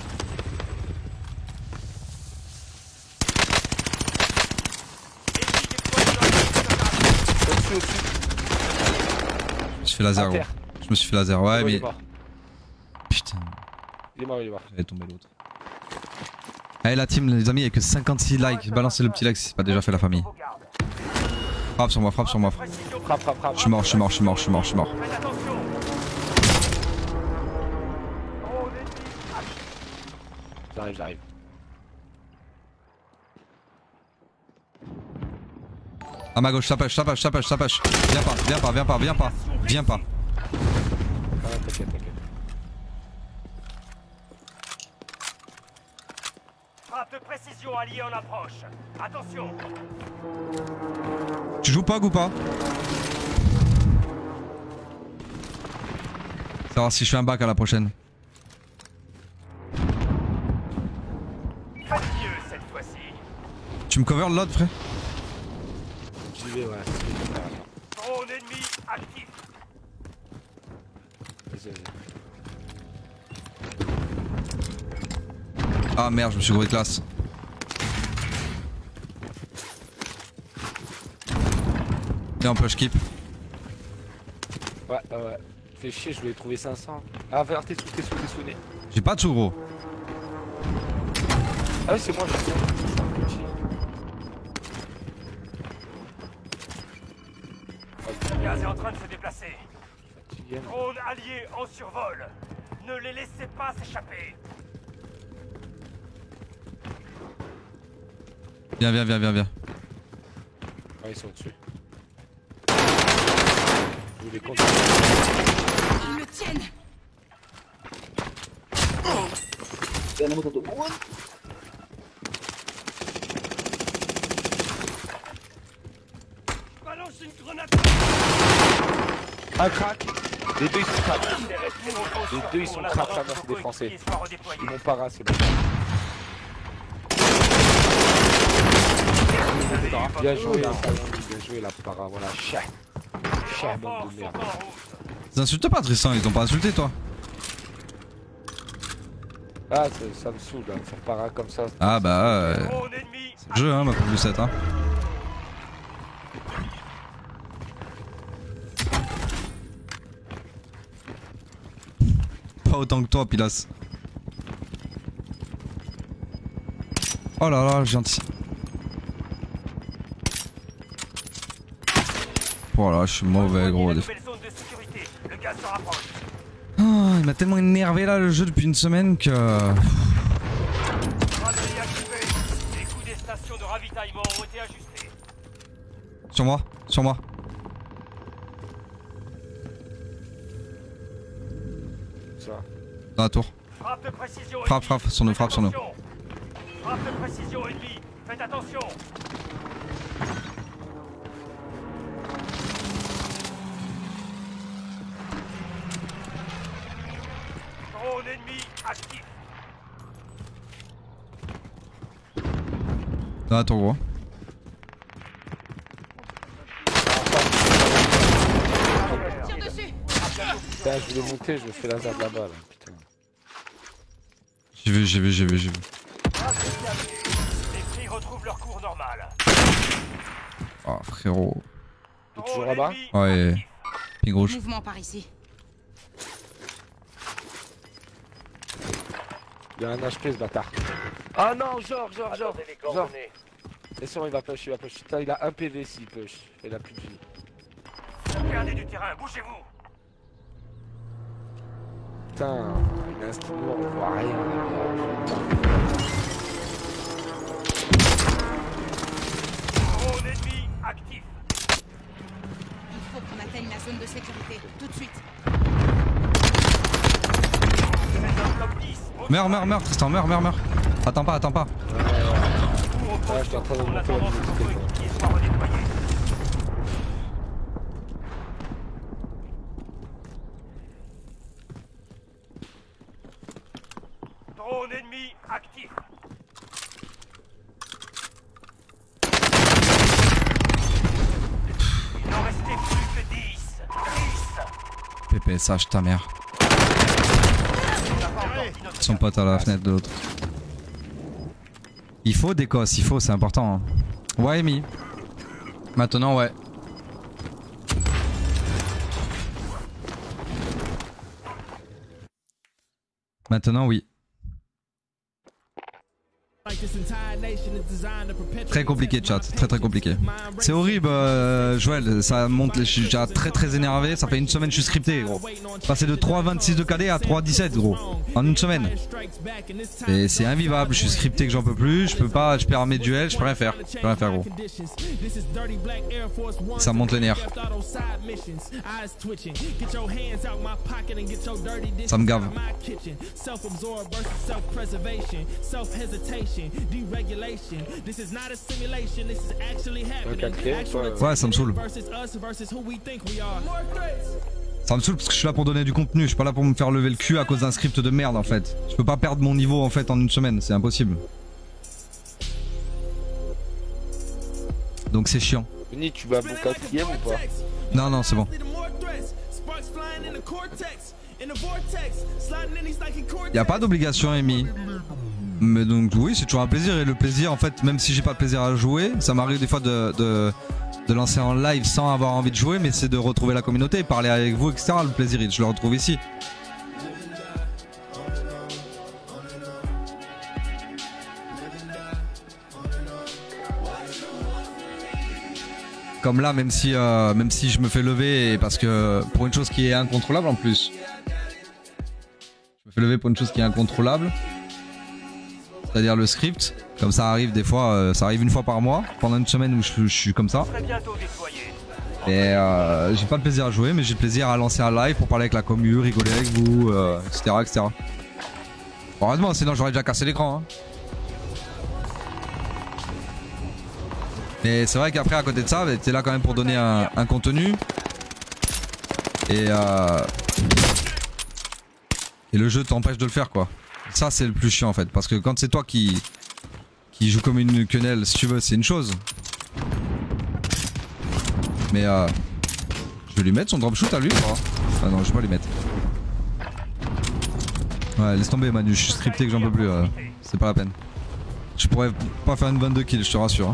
Ennemi déployé dans la zone d'opération. Au-dessus, au-dessus. Je me suis fait laser À gros. terre. Je me suis fait laser, ouais Il est mais. mort. Putain, Il est mort, il est mort. j'avais tombé l'autre. Allez la team les amis, il y a que cinquante-six likes, balancez le petit like si c'est pas déjà fait la famille. Frappe sur moi, frappe sur moi. Frappe, frappe, frappe. Je suis mort, je suis mort, je suis mort, je suis mort, je suis mort. Faites attention. J'arrive, j'arrive. À ma gauche, ça pêche, ça pêche, ça pêche, ça pêche. Viens pas, viens pas, viens pas, viens pas, viens pas. Ah, t'inquiète, t'inquiète. Frappe de précision alliée en approche. Attention. Tu joues P O G ou pas? Savoir si je fais un bac à la prochaine. Faites mieux cette fois-ci. Tu me cover le load frère? J'y vais, ouais. Drone ennemi actif. Vas-y, vas-y. Ah merde, je me suis gouré de classe. Et on push keep. Ouais, ouais, ouais. Fais chier, je voulais trouver cinq cents. Ah, vers tes sous, tes sous, tes sous, né. J'ai pas de sous gros. Ah oui, c'est moi, je sais. Le gaz est en train de se déplacer. Drone allié en survol. Ne les laissez pas s'échapper. Viens, viens, viens, viens, viens. Ah, ils sont dessus. Je les compte. Ils me tiennent. Balance une grenade. Un crack. Les deux ils sont crack. Les deux ils sont crack, ça va, c'est des Français. Ils m'ont pas rassé. Bien joué, bien joué la para, voilà, chat. Chat, bande de merde. Ils insultent pas Tristan, ils t'ont pas insulté toi. Ah, ça me saoule, hein, faire para comme ça. Ah bah, euh, c'est le jeu hein, ma pauvre Lucette hein. Pas autant que toi Pilas. Oh là là, gentil. Oh là, je suis mauvais gros. Oh, il m'a tellement énervé là le jeu depuis une semaine que... Les coûts des stations de ravitaillement ont été ajustés. Sur moi, sur moi. Ça. Dans la tour. Frappe de précision. Frappe, frappe, sur nous, frappe sur nous. Frappe de précision ennemie. Faites attention. Drone ennemi actif. Dans la tour gros. Tire dessus. Putain, je voulais monter, je me fais laser de là-bas là, putain. J'ai vu, j'ai vu, j'ai vu, j'ai vu. Les prix retrouvent leur cours normal. Oh frérot. T'es toujours là-bas? Ouais. Ping rouge. Mouvement par ici. Il y a un H P ce bâtard. Ah non, genre, genre, genre, genre. C'est sûr, il va push, il va push. Putain, il a un P V s'il push. Il a plus de vie. Gardez du terrain, bougez-vous. Putain, il a un ski noir, on voit rien. Drone ennemi actif. Il faut qu'on atteigne la zone de sécurité. Tout de suite. Meurs, meurs, meurs, Tristan, meurs, meurs, meurs. Attends pas, attends pas. Ouais, je suis en train de monter la musique. Drone ennemi actif. Il n'en restait plus que dix. dix. P P S H ta mère. Son pote à la fenêtre de l'autre. Il faut des cosses, il faut, c'est important. Hein. Ouais, Amy. Maintenant, ouais. Maintenant, oui. Très compliqué chat, très très compliqué. C'est horrible euh, Joël, ça monte, je suis déjà très très énervé, ça fait une semaine que je suis scripté gros. Passer de trois vingt-six de K D à trois dix-sept gros, en une semaine. Et c'est invivable, je suis scripté que j'en peux plus, je peux pas, je perds mes duels, je peux rien faire, je peux rien faire gros. Ça monte les nerfs. Ça me gave. Ouais, ça me saoule. Ça me saoule parce que je suis là pour donner du contenu, je suis pas là pour me faire lever le cul à cause d'un script de merde en fait. Je peux pas perdre mon niveau en fait en une semaine, c'est impossible. Donc c'est chiant. Denis, tu vas mon quatrième ou pas? Non, non, c'est bon. Y'a pas d'obligation, Amy. Mais donc oui, c'est toujours un plaisir. Et le plaisir, en fait, même si j'ai pas de plaisir à jouer, ça m'arrive des fois de, de, de lancer en live sans avoir envie de jouer, mais c'est de retrouver la communauté, parler avec vous, et cetera. Le plaisir, je le retrouve ici. Comme là, même si, euh, même si je me fais lever parce que pour une chose qui est incontrôlable en plus. Je me fais lever pour une chose qui est incontrôlable. C'est-à-dire le script. Comme ça arrive des fois, euh, ça arrive une fois par mois. Pendant une semaine où je, je suis comme ça. Et euh, j'ai pas de plaisir à jouer, mais j'ai le plaisir à lancer un live pour parler avec la commu, rigoler avec vous, euh, et cetera, et cetera. Heureusement, sinon j'aurais déjà cassé l'écran. Hein. Mais c'est vrai qu'après, à côté de ça, t'es là quand même pour donner un, un contenu. Et, euh, et le jeu t'empêche de le faire, quoi. Ça, c'est le plus chiant en fait. Parce que quand c'est toi qui, qui joue comme une quenelle, si tu veux, c'est une chose. Mais euh, je vais lui mettre son drop shoot à lui, quoi. Ah non, je vais pas lui mettre. Ouais, laisse tomber, Manu. Je suis scripté que j'en peux plus. Euh, c'est pas la peine. Je pourrais pas faire une vingt-deux kills, je te rassure. Hein.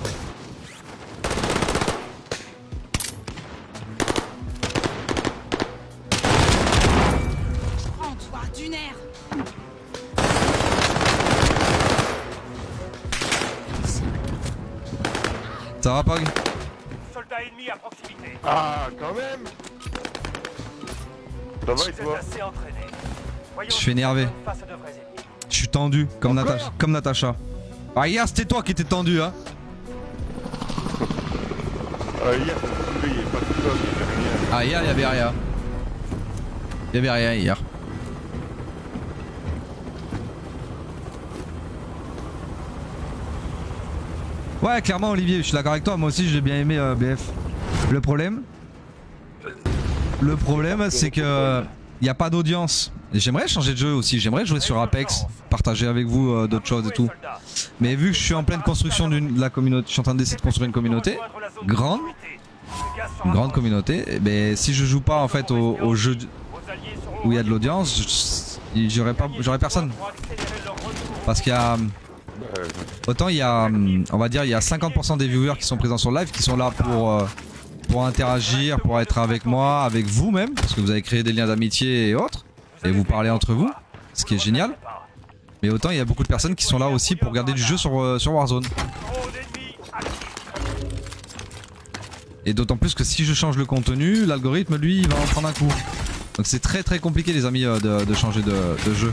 Ça va, Pog? Soldat ennemi à proximité. Ah, quand même. Ça va et toi? Je suis énervé. Je suis tendu, comme, Natacha, comme Natacha. Ah, hier, c'était toi qui étais tendu, hein. euh, Hier, il n'y avait pas de top, il n'y avait rien. Ah, hier, il n'y avait rien. Il n'y avait rien hier. Ouais, clairement, Olivier, je suis d'accord avec toi. Moi aussi, j'ai bien aimé euh, B F. Le problème, le problème, c'est que il n'y a pas d'audience. J'aimerais changer de jeu aussi. J'aimerais jouer sur Apex, partager avec vous euh, d'autres choses et tout. Mais vu que je suis en pleine construction de la communauté, je suis en train d'essayer de construire une communauté grande, une grande communauté. Mais si je joue pas en fait au, au jeu où il y a de l'audience, j'aurais pas, j'aurais personne. Parce qu'il y a autant il y a, on va dire, il y a cinquante pour cent des viewers qui sont présents sur le live qui sont là pour, euh, pour interagir, pour être avec moi, avec vous même, parce que vous avez créé des liens d'amitié et autres, et vous parlez entre vous, ce qui est génial. Mais autant il y a beaucoup de personnes qui sont là aussi pour regarder du jeu sur, euh, sur Warzone. Et d'autant plus que si je change le contenu, l'algorithme lui il va en prendre un coup. Donc c'est très très compliqué les amis euh, de, de changer de, de jeu.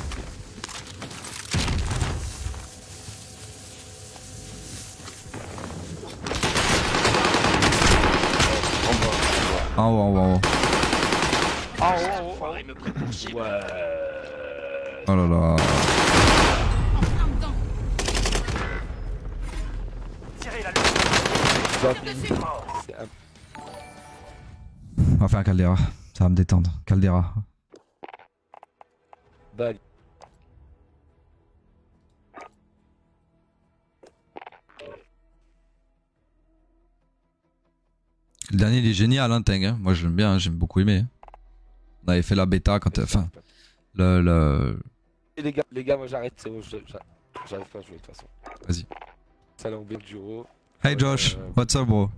En haut, en haut, en haut. Ah, oh, oh, oh. Ouais. Oh là là. On va faire un Caldera. Ça va me détendre. Caldera. Balle. Le dernier il est génial hein Teng, hein. Moi j'aime bien, hein. J'aime beaucoup aimé. On avait fait la bêta quand... Enfin... Le... le... Et les gars, les gars moi j'arrête, c'est bon, j'arrive pas à jouer de toute façon. Vas-y. Salam Benjuro. Hey Josh, euh... what's up bro?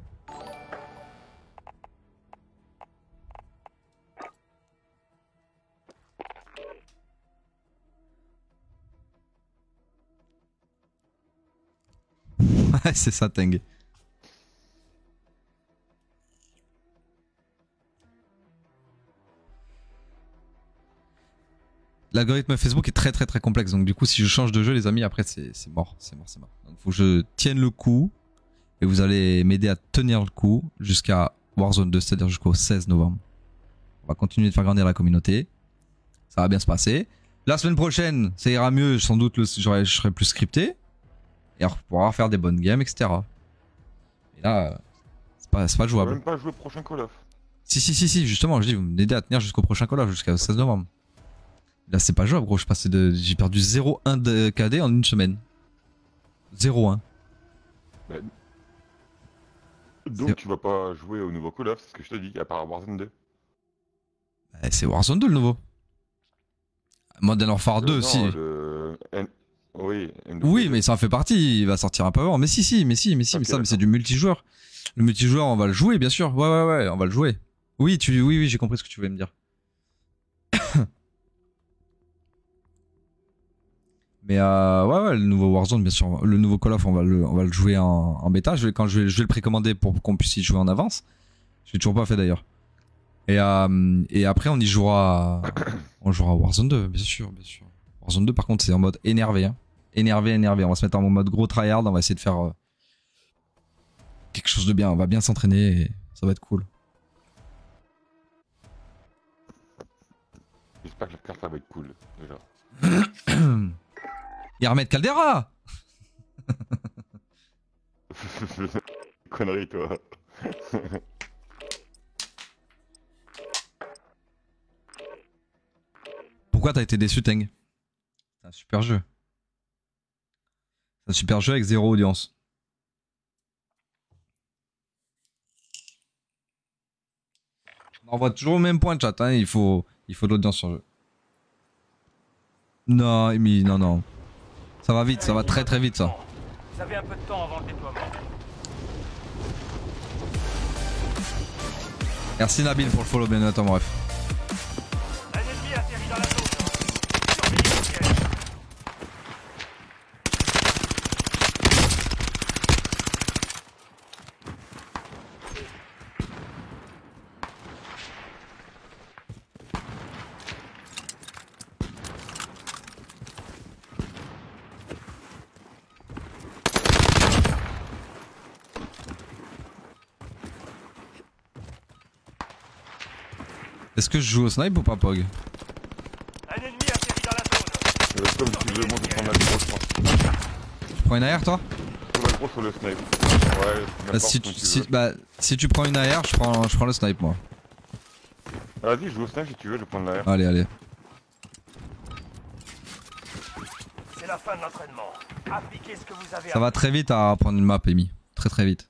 Ouais c'est ça Teng. L'algorithme Facebook est très très très complexe, donc du coup si je change de jeu les amis après c'est mort, c'est mort, c'est mort. Donc faut que je tienne le coup et vous allez m'aider à tenir le coup jusqu'à Warzone deux, c'est-à-dire jusqu'au seize novembre. On va continuer de faire grandir la communauté, ça va bien se passer. La semaine prochaine ça ira mieux, sans doute le, je serai plus scripté et on pourra faire des bonnes games, et cetera. Et là c'est pas, pas jouable. On va même pas jouer au prochain Call of. Si si si si justement je dis vous m'aidez à tenir jusqu'au prochain Call of, jusqu'au seize novembre. Là c'est pas jouable gros, je passais de... j'ai perdu zéro un de K D en une semaine. zéro un. Bah, donc tu vas pas jouer au nouveau Call of, c'est ce que je te dis, à part Warzone deux. Bah, c'est Warzone deux le nouveau. Modern Warfare deux euh, non, si. Le... N... Oui, oui mais ça en fait partie, il va sortir un peu avant. Mais si si, mais si, mais si, okay, mais ça mais c'est du multijoueur. Le multijoueur on va le jouer bien sûr, ouais ouais ouais, on va le jouer. Oui, tu... oui, oui j'ai compris ce que tu voulais me dire. Mais euh, ouais, ouais, le nouveau Warzone, bien sûr. Le nouveau Call of, on va le, on va le jouer en, en bêta. Je vais, quand je vais, je vais le précommander pour qu'on puisse y jouer en avance. Je l'ai toujours pas fait d'ailleurs. Et, euh, et après, on y jouera. On jouera à Warzone deux, bien sûr, bien sûr. Warzone deux, par contre, c'est en mode énervé. Hein. Énervé, énervé. On va se mettre en mode gros tryhard. On va essayer de faire euh, quelque chose de bien. On va bien s'entraîner et ça va être cool. J'espère que la carte ça va être cool déjà. Yarmed Caldera. Connerie toi. Pourquoi t'as été déçu, Teng? C'est un super jeu. C'est un super jeu avec zéro audience. On envoie toujours au même point de chat, hein. il, faut, il faut de l'audience sur le jeu. Non, Amy, non, non. Ça va vite, ça va très très vite ça. Vous avez un peu de temps avant le déploiement. Merci Nabil pour le follow, bien attends, bref. Un ennemi atterrit dans la zone. Surveillez le ciel. Est-ce que je joue au snipe ou pas, Pog? Un ennemi atterrit dans la zone. Euh, comme tu veux, moi je prends la gros je pense. Tu prends une A R toi? Je prends la gros sur le snipe. Ouais, Bah si, tu, si, bah, si tu prends une A R, je prends, je prends le snipe moi. Vas-y, je joue au snipe si tu veux, je prends la R. Allez, allez. C'est la fin de l'entraînement. Appliquez ce que vous avez. Ça va très vite à prendre une map, Amy. Très très vite.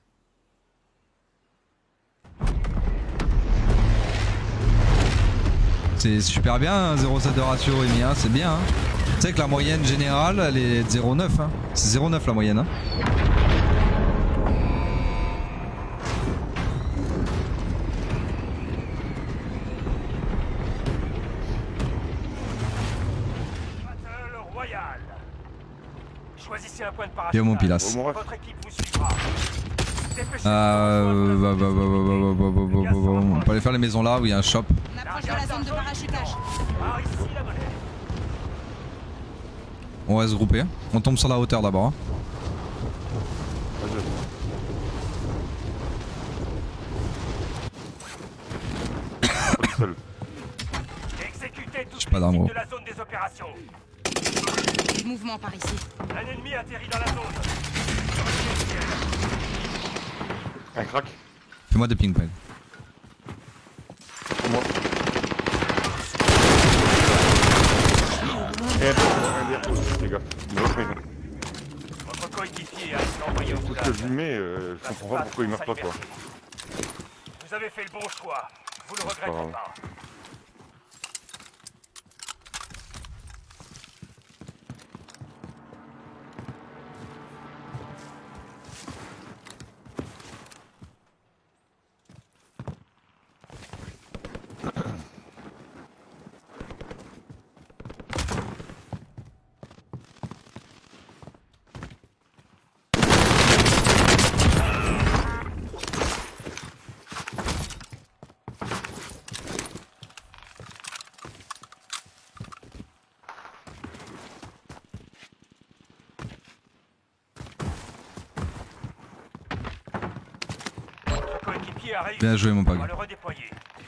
C'est super bien, hein, zéro virgule sept de ratio, Amy, hein, c'est bien. Hein. Tu sais que la moyenne générale, elle est de zéro virgule neuf. Hein. C'est zéro virgule neuf la moyenne. Hein. Battle Royal. Choisissez un point de Yo mon parachutage. Pilas. Votre équipe vous suivra. Dépêchez-vous. Euh, bah, bah, bah, bah, bah, bah, bah, bah, bah, on peut aller faire les maisons là où il y a un shop. On approche de la zone de parachutage. Par ici la monnaie. On va se grouper. On tombe sur la hauteur d'abord. Hein. Seul. Exécutez tout J'ai pas d'armes, de la zone des opérations. Des mouvements par ici. Un ennemi atterrit dans la zone. Surveillez le ciel. Un crack. Fais-moi des ping-pong. Moi. Et un derrière, les gars. Votre coéquipier a été envoyé au Tout ce goulag. que je lui mets, euh, je comprends pas pourquoi il meurt pas quoi. Vous avez fait le bon choix. Vous le pas regretterez grave. pas. Votre coéquipier a réussi. Bien joué mon On Pog. va le redéployer.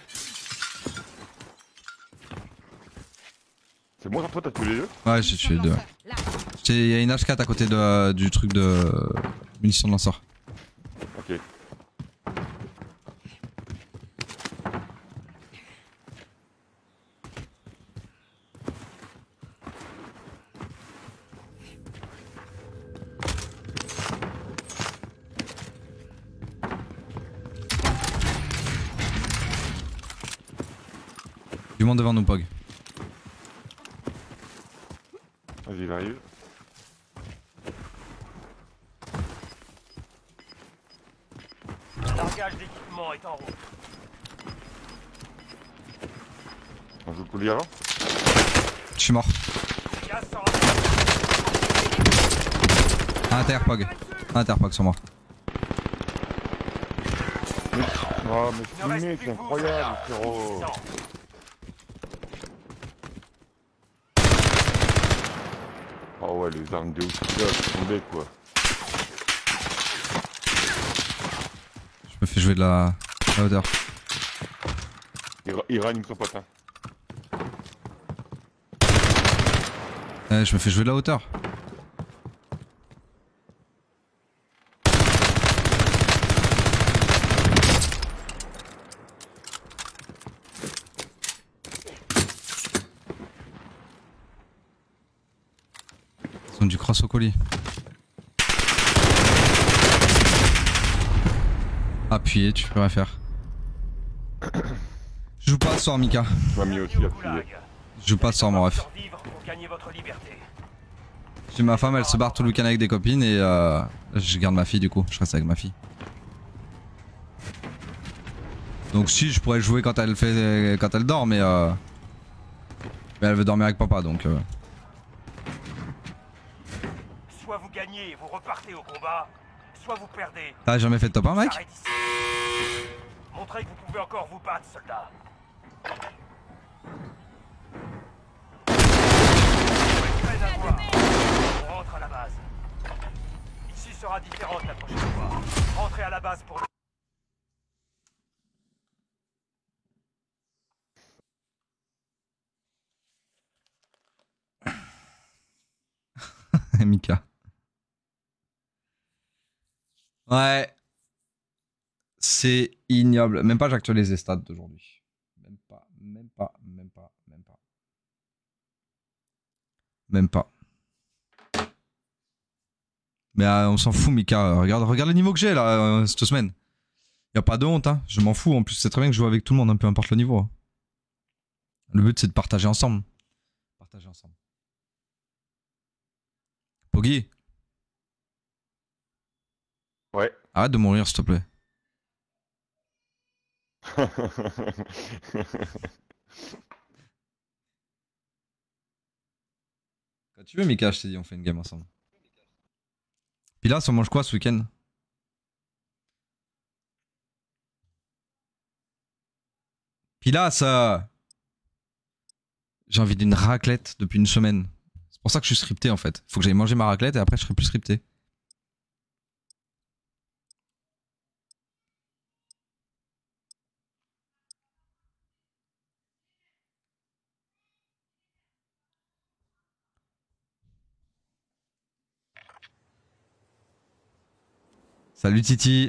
C'est moi, toi t'as tué les deux? Ouais, j'ai tué les deux. Lanceur, là. Il y a une H quatre à côté de, du truc de munitions de lanceur. Ok. Du monde devant nous, Pog. Vas-y, il arrive. Largage d'équipement est en route. On joue le coulis avant? Je suis mort. Gaz sera. Interpog. Interpog sur moi. Oh mais ce mec, c'est incroyable frérot. Oh ouais, les armes de ouf, là, tombées quoi. Je me fais jouer de la, la hauteur. Il, il ranime son pote hein. Eh, je me fais jouer de la hauteur. Ils ont du cross au colis. Appuyé, tu peux rien faire. Je joue pas ce soir, Mika. Tu m'as mis aussi appuyé. Je joue pas ce soir, mon ref. J'ai ma femme, elle se barre tout le week-end avec des copines et euh, je garde ma fille du coup. Je reste avec ma fille. Donc si, je pourrais jouer quand elle fait, quand elle dort, mais euh, mais elle veut dormir avec papa, donc. Euh... Soit vous gagnez et vous repartez au combat, soit vous perdez. T'as jamais fait de top un, mec? Montrez que vous pouvez encore vous battre, soldat. On rentre à la base. Ici sera différente la prochaine fois. Rentrez à la base pour le... Mika. Ouais. C'est ignoble. Même pas j'actualise les stats d'aujourd'hui. Même pas, même pas, même pas, même pas. Même pas. Mais euh, on s'en fout, Mika. Regarde, regarde le niveau que j'ai là euh, cette semaine. Y a pas de honte, hein. Je m'en fous. En plus, c'est très bien que je joue avec tout le monde, hein, peu importe le niveau. Hein. Le but, c'est de partager ensemble. Partager ensemble. Poggy. Ouais. Arrête de mourir, s'il te plaît. Quand tu veux, Mika, je t'ai dit, on fait une game ensemble. Puis là, on mange quoi ce week-end? Puis là, ça. J'ai envie d'une raclette depuis une semaine. C'est pour ça que je suis scripté en fait. Faut que j'aille manger ma raclette et après je serai plus scripté. Salut Titi.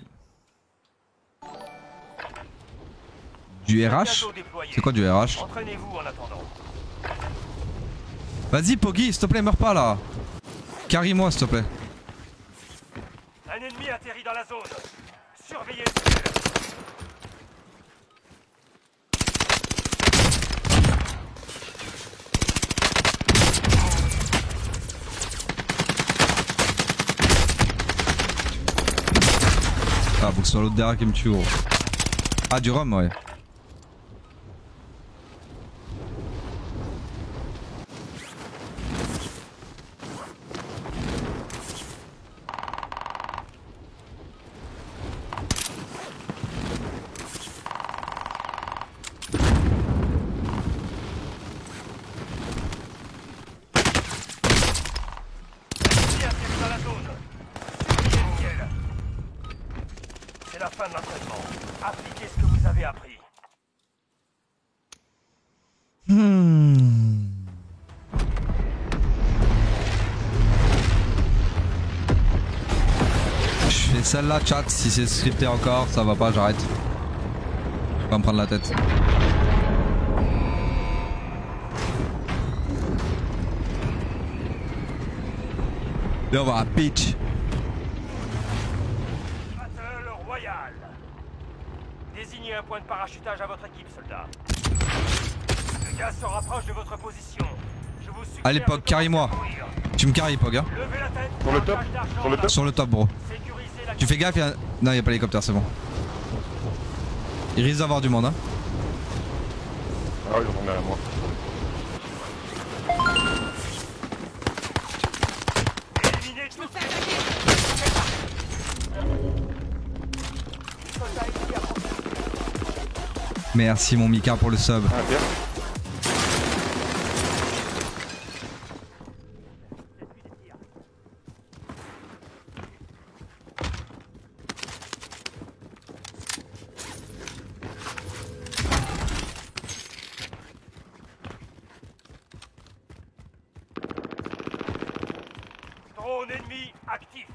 Du R H? C'est quoi du R H? Entraînez-vous en attendant. Vas-y Poggy, s'il te plaît, meurs pas là. Carry-moi s'il te plaît. Un ennemi atterrit dans la zone. Surveillez le ciel. Ah, faut que ce soit l'autre derrière qui me tue, gros. Ah, du rhum, ouais. C'est la fin de l'entraînement. Appliquez ce que vous avez appris. Hmm. Je fais celle-là, chat. Si c'est scripté encore, ça va pas, j'arrête. Je vais pas me prendre la tête. Viens voir un pitch. Battle Royal. Désignez un point de parachutage à votre équipe, soldat. Le gaz se rapproche de votre position. Je vous suggère. Allez, Pog, carry-moi. Tu me carry, Pog, hein. Levez la tête. Sur le top, sur le top. Sur le top, bro. Sécurisez la... Tu fais gaffe, y'a... Non, y'a pas l'hélicoptère, c'est bon. Il risque d'avoir du monde, hein. Ah oui, on est à moi. Éliminez tout. Merci mon Mika pour le sub. Ah, bien. Drone ennemi actif.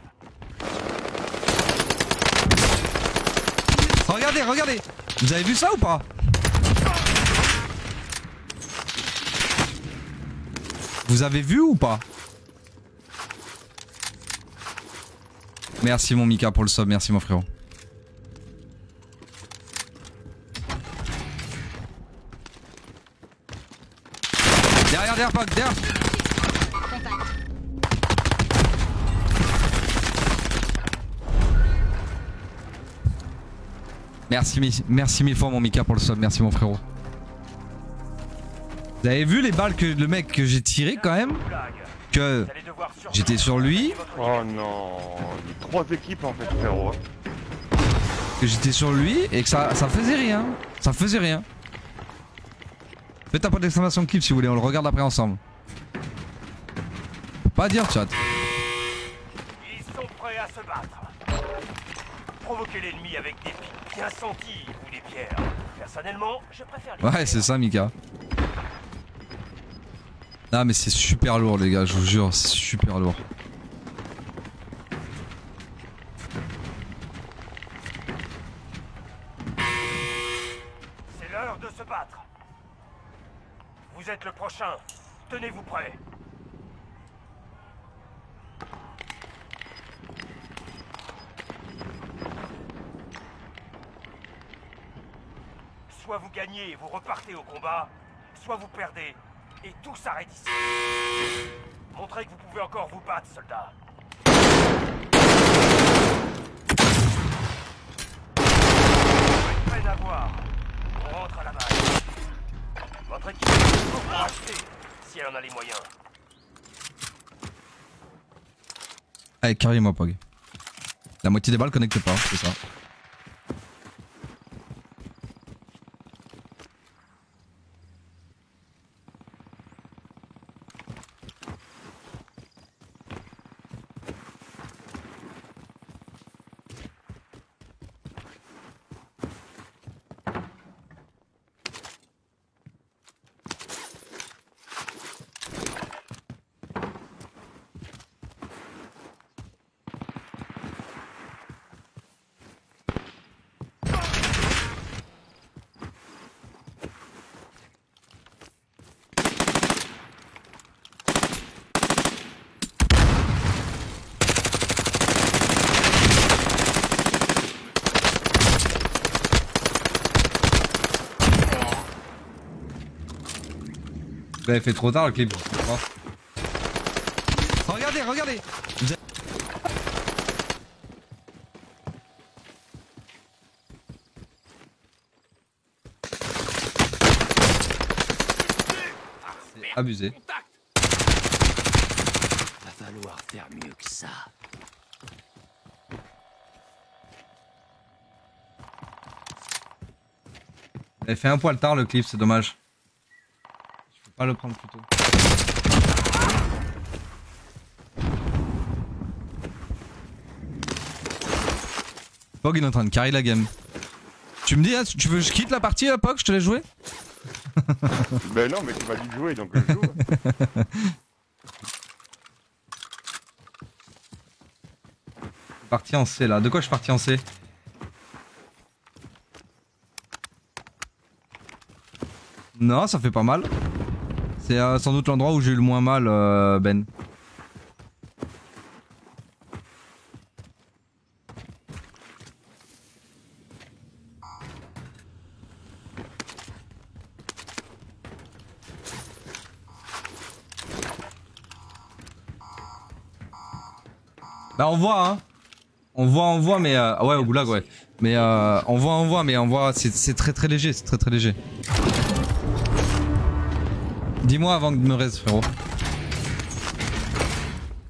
Regardez, regardez. Vous avez vu ça ou pas? Vous avez vu ou pas? Merci mon Mika pour le sub, merci mon frérot. Derrière, derrière, Pog, derrière. Contact. Merci, mi- merci mille fois mon Mika pour le sub, merci mon frérot. Vous avez vu les balles que le mec que j'ai tiré quand même? Que Vous allez devoir surveiller j'étais sur lui, Oh non, il y a trois équipes en fait, frérot. que j'étais sur lui et que ça, ça faisait rien. Ça faisait rien. Faites un point d'exclamation clip si vous voulez, on le regarde après ensemble. Faut pas dire chat. Ils sont prêts à se battre. Provoquez l'ennemi avec des pics bien sentis ou des pierres. Personnellement, je préfère les Ouais, c'est ça Mika. Non mais c'est super lourd les gars, je vous jure, c'est super lourd. C'est l'heure de se battre. Vous êtes le prochain. Tenez-vous prêts. Soit vous gagnez et vous repartez au combat, soit vous perdez et tout s'arrête ici. Montrez que vous pouvez encore vous battre, soldats. Peine à voir. On rentre à la base. Votre équipe est pour acheter, si elle en a les moyens. Allez, carrément Pog. La moitié des balles connectent pas, c'est ça. Vous avez fait trop tard le clip. Oh. Regardez, regardez. Vous avez... C'est abusé. Va falloir faire mieux que ça. Vous avez fait un poil tard le clip, c'est dommage. Je peux pas le prendre plus tôt. Pog il est en train de carry la game. Tu me dis, hein, tu veux que je quitte la partie là, Pog, je te laisse jouer? Ben non, mais tu m'as dit de jouer donc je joue. Parti en C là. De quoi je suis parti en C? Non, ça fait pas mal. C'est euh, sans doute l'endroit où j'ai eu le moins mal, euh, Ben. Bah on voit hein. On voit, on voit mais euh, ouais au goulag ouais. Mais euh, on voit, on voit mais on voit c'est très très léger, c'est très très léger. Dis-moi avant de me raise frérot.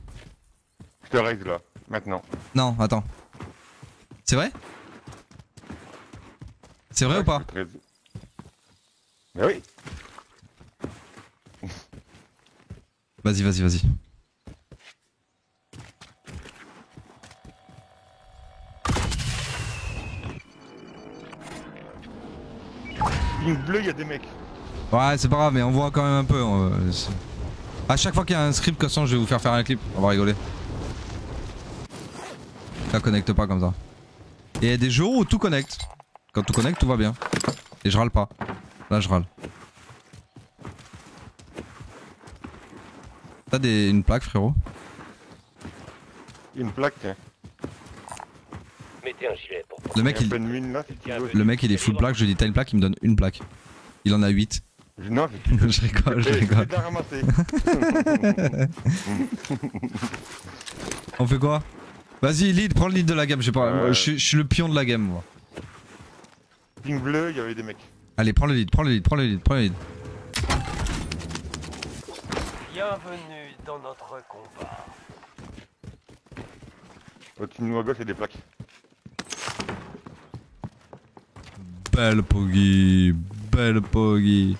Je te raise là, maintenant. Non, attends. C'est vrai? C'est vrai Ouais, ou pas? je suis très- Mais oui. Vas-y, vas-y, vas-y. Ligne bleue, il y a des mecs. Ouais, c'est pas grave, mais on voit quand même un peu. euh, c'est- à chaque fois qu'il y a un script comme ça, je vais vous faire faire un clip. On va rigoler. Ça connecte pas comme ça. Et il y a des jours où tout connecte. Quand tout connecte, tout va bien. Et je râle pas. Là, je râle. T'as des... une plaque, frérot? Une plaque, tiens. Mettez un gilet pour Le mec, Il y a il... un peu de mine là, si tu veux. Le mec, il est full plaque. Je lui dis, t'as une plaque? Il me donne une plaque. Il en a huit. Je- Non, j'ai Je rigole, je j'ai- rigole. j'ai bien ramassé. On fait quoi? Vas-y, lead, prends le lead de la game. Je sais pas. Euh. Moi, je, suis- je suis le pion de la game, moi. Ping bleu, il y avait des mecs. Allez, prends le lead, prends le lead, prends le lead, prends le lead. Bienvenue dans notre combat. Au-dessus de nous à gauche, il y a des plaques. Belle Poggy, belle Poggy.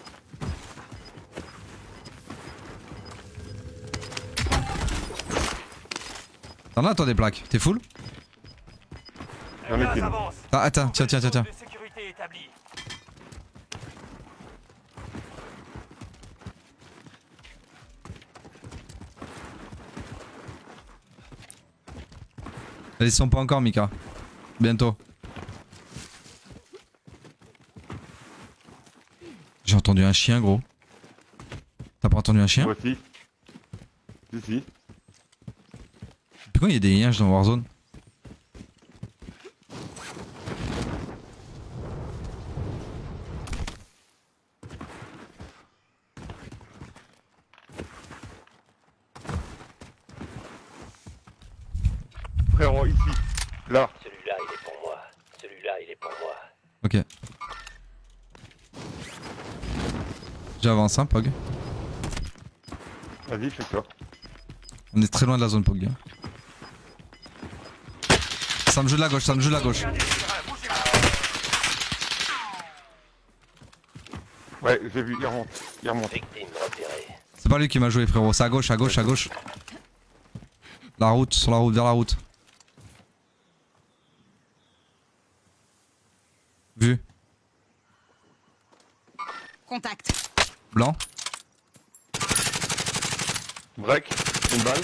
T'en as toi des plaques? T'es full? J'en ai Gaz qu'une. avance. Ah attends, tiens, tiens, tiens, tiens. Zone de sécurité établie. Ils sont pas encore Mika. Bientôt. J'ai entendu un chien gros. T'as pas entendu un chien? Moi aussi. Si, si. Pourquoi il y a des liens dans Warzone? Frérot, ici. Là. Celui-là, il est pour moi. Celui-là, il est pour moi. Ok. J'avance hein Pog. Vas-y, fais ça. On est très loin de la zone Pog. hein. Ça me joue de la gauche, ça me joue de la gauche. Ouais, j'ai vu, il remonte. Il remonte. Victime repérée. C'est pas lui qui m'a joué frérot, c'est à gauche, à gauche, à gauche. La route, sur la route, vers la route. Vu. Contact. Blanc. Break. Une balle.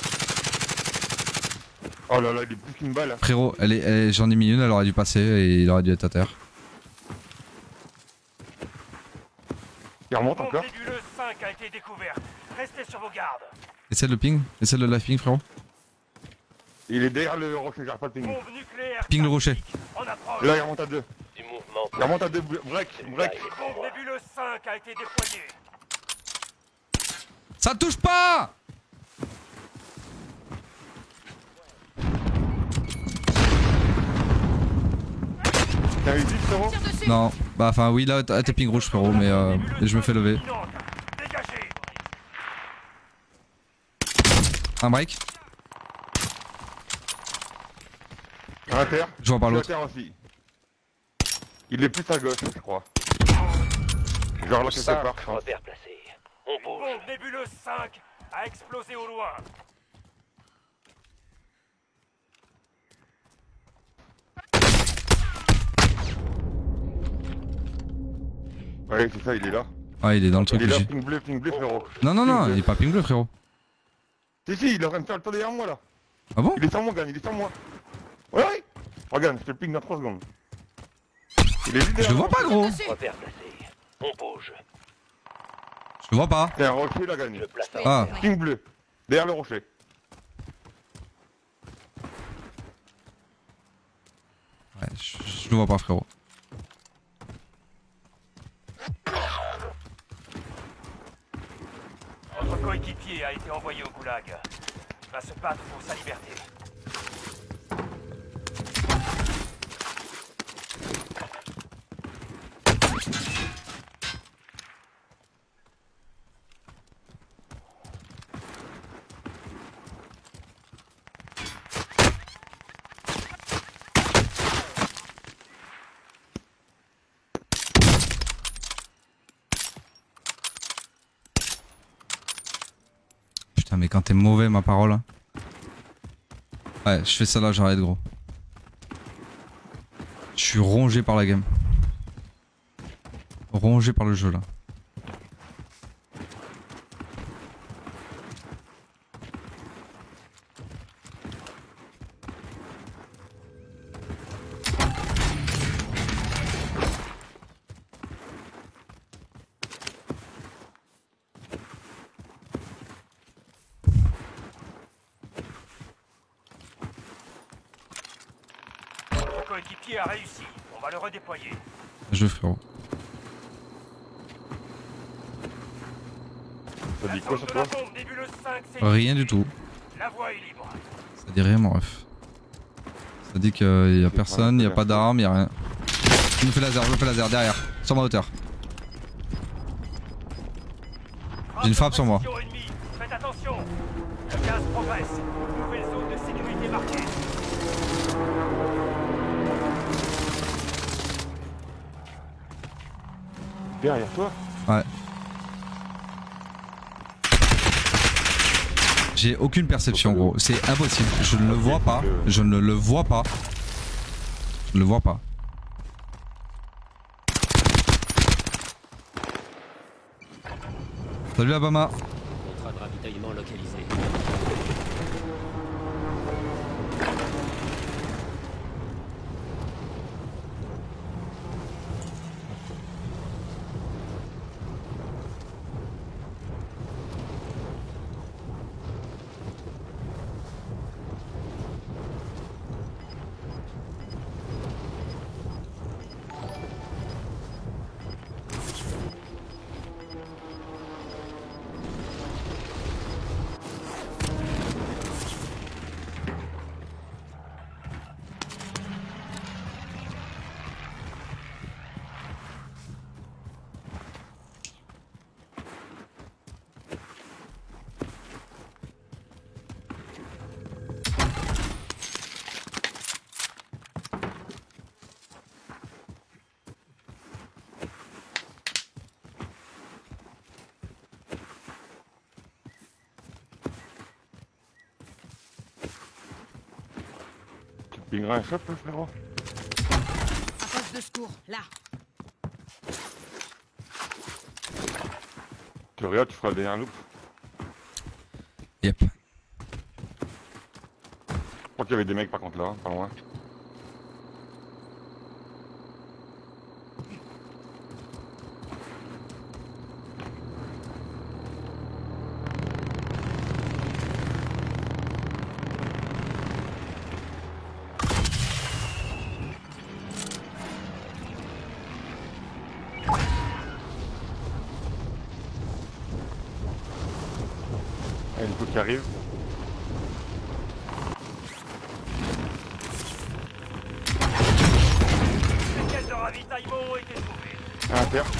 Oh là là, il est plus qu'une balle. Hein. Frérot, elle est, elle- j'en ai mis une, elle aurait dû passer et il aurait dû être à terre. Il remonte Bombe encore. nébuleuse cinq a été découverte. Restez sur vos gardes. Essaie le ping, essaie le live ping frérot. Il est derrière le rocher, j'arrive pas le ping. Bombe nucléaire. Ping le rocher. En approche. Là, il remonte à deux. Du mouvement. Il remonte à deux. Break. Break. Bombe nébuleuse cinq a été déployée. Ça touche pas! T'as eu dix, frérot? Tire dessus. Non, bah enfin oui là t'as t'es ping rouge frérot mais euh, et je me fais lever. Dégagez. Un break, À terre. je vois pas À l'autre. terre aussi. Il est plus à gauche, je crois. Genre là, quelque Ça, part, je pense. Repère placé. On bouge. Bombe nébuleuse cinq a explosé au loin. Ouais, c'est ça, il est là. Ah il est dans le truc Il est là, j'ai- ping bleu, ping bleu, frérot. Non non Ping non, bleu. il est pas ping bleu frérot. Si, si, il est en train de faire le tour derrière moi là. Ah bon? Il est sur moi, Gan, il est sur moi. Ouais, ouais. Regarde, je te le ping dans trois secondes. Il est juste Je derrière le vois moi. pas gros. Dessus. Repère placé. On bouge. Je le vois pas. C'est un rocher là, Gan. Je place un. Ah. Ouais. Ping bleu. Derrière le rocher. Ouais, je, je le vois pas frérot. Votre coéquipier a été envoyé au goulag. Il va se battre pour sa liberté. Putain mais quand t'es mauvais ma parole. Ouais je fais ça là j'arrête gros. Je suis rongé par la game. Rongé par le jeu là. Mon coéquipier a réussi. On va le redéployer. Je frérot. Ça dit quoi sur toi? Rien du tout. La voie est libre. Ça dit rien mon ref. Ça dit qu'il y a personne, il y a pas d'armes, il y a rien. Je me fais laser, je me fais laser derrière, sur ma hauteur. J'ai une frappe sur moi. Faites attention. Le gaz progresse. Nouvelle zone de sécurité marquée. Derrière toi? Ouais. J'ai aucune perception gros, c'est impossible, je ne le vois pas, je ne le vois pas. Je ne le vois pas. Salut Abama. Contrat de ravitaillement localisé. Pinguera un shop, frérot. Un poste de secours, là. Tu regardes, tu feras le dernier loop. Yep. Je crois qu'il y avait des mecs par contre là, pas loin. Il y a une poutre qui arrive. Les caisses de ravitaillement ont été trouvées. À terre.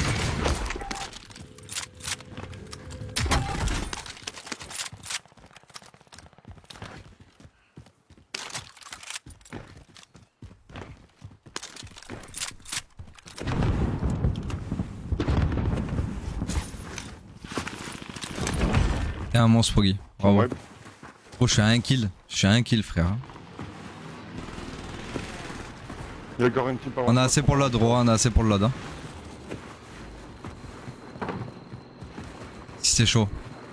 T'es un monstre Froggy. Bravo. Ouais. Oh je suis à un kill. Je suis à un kill frère. Il y a encore une team par On a assez pour le load gros, on a assez pour le load hein. Si c'est chaud.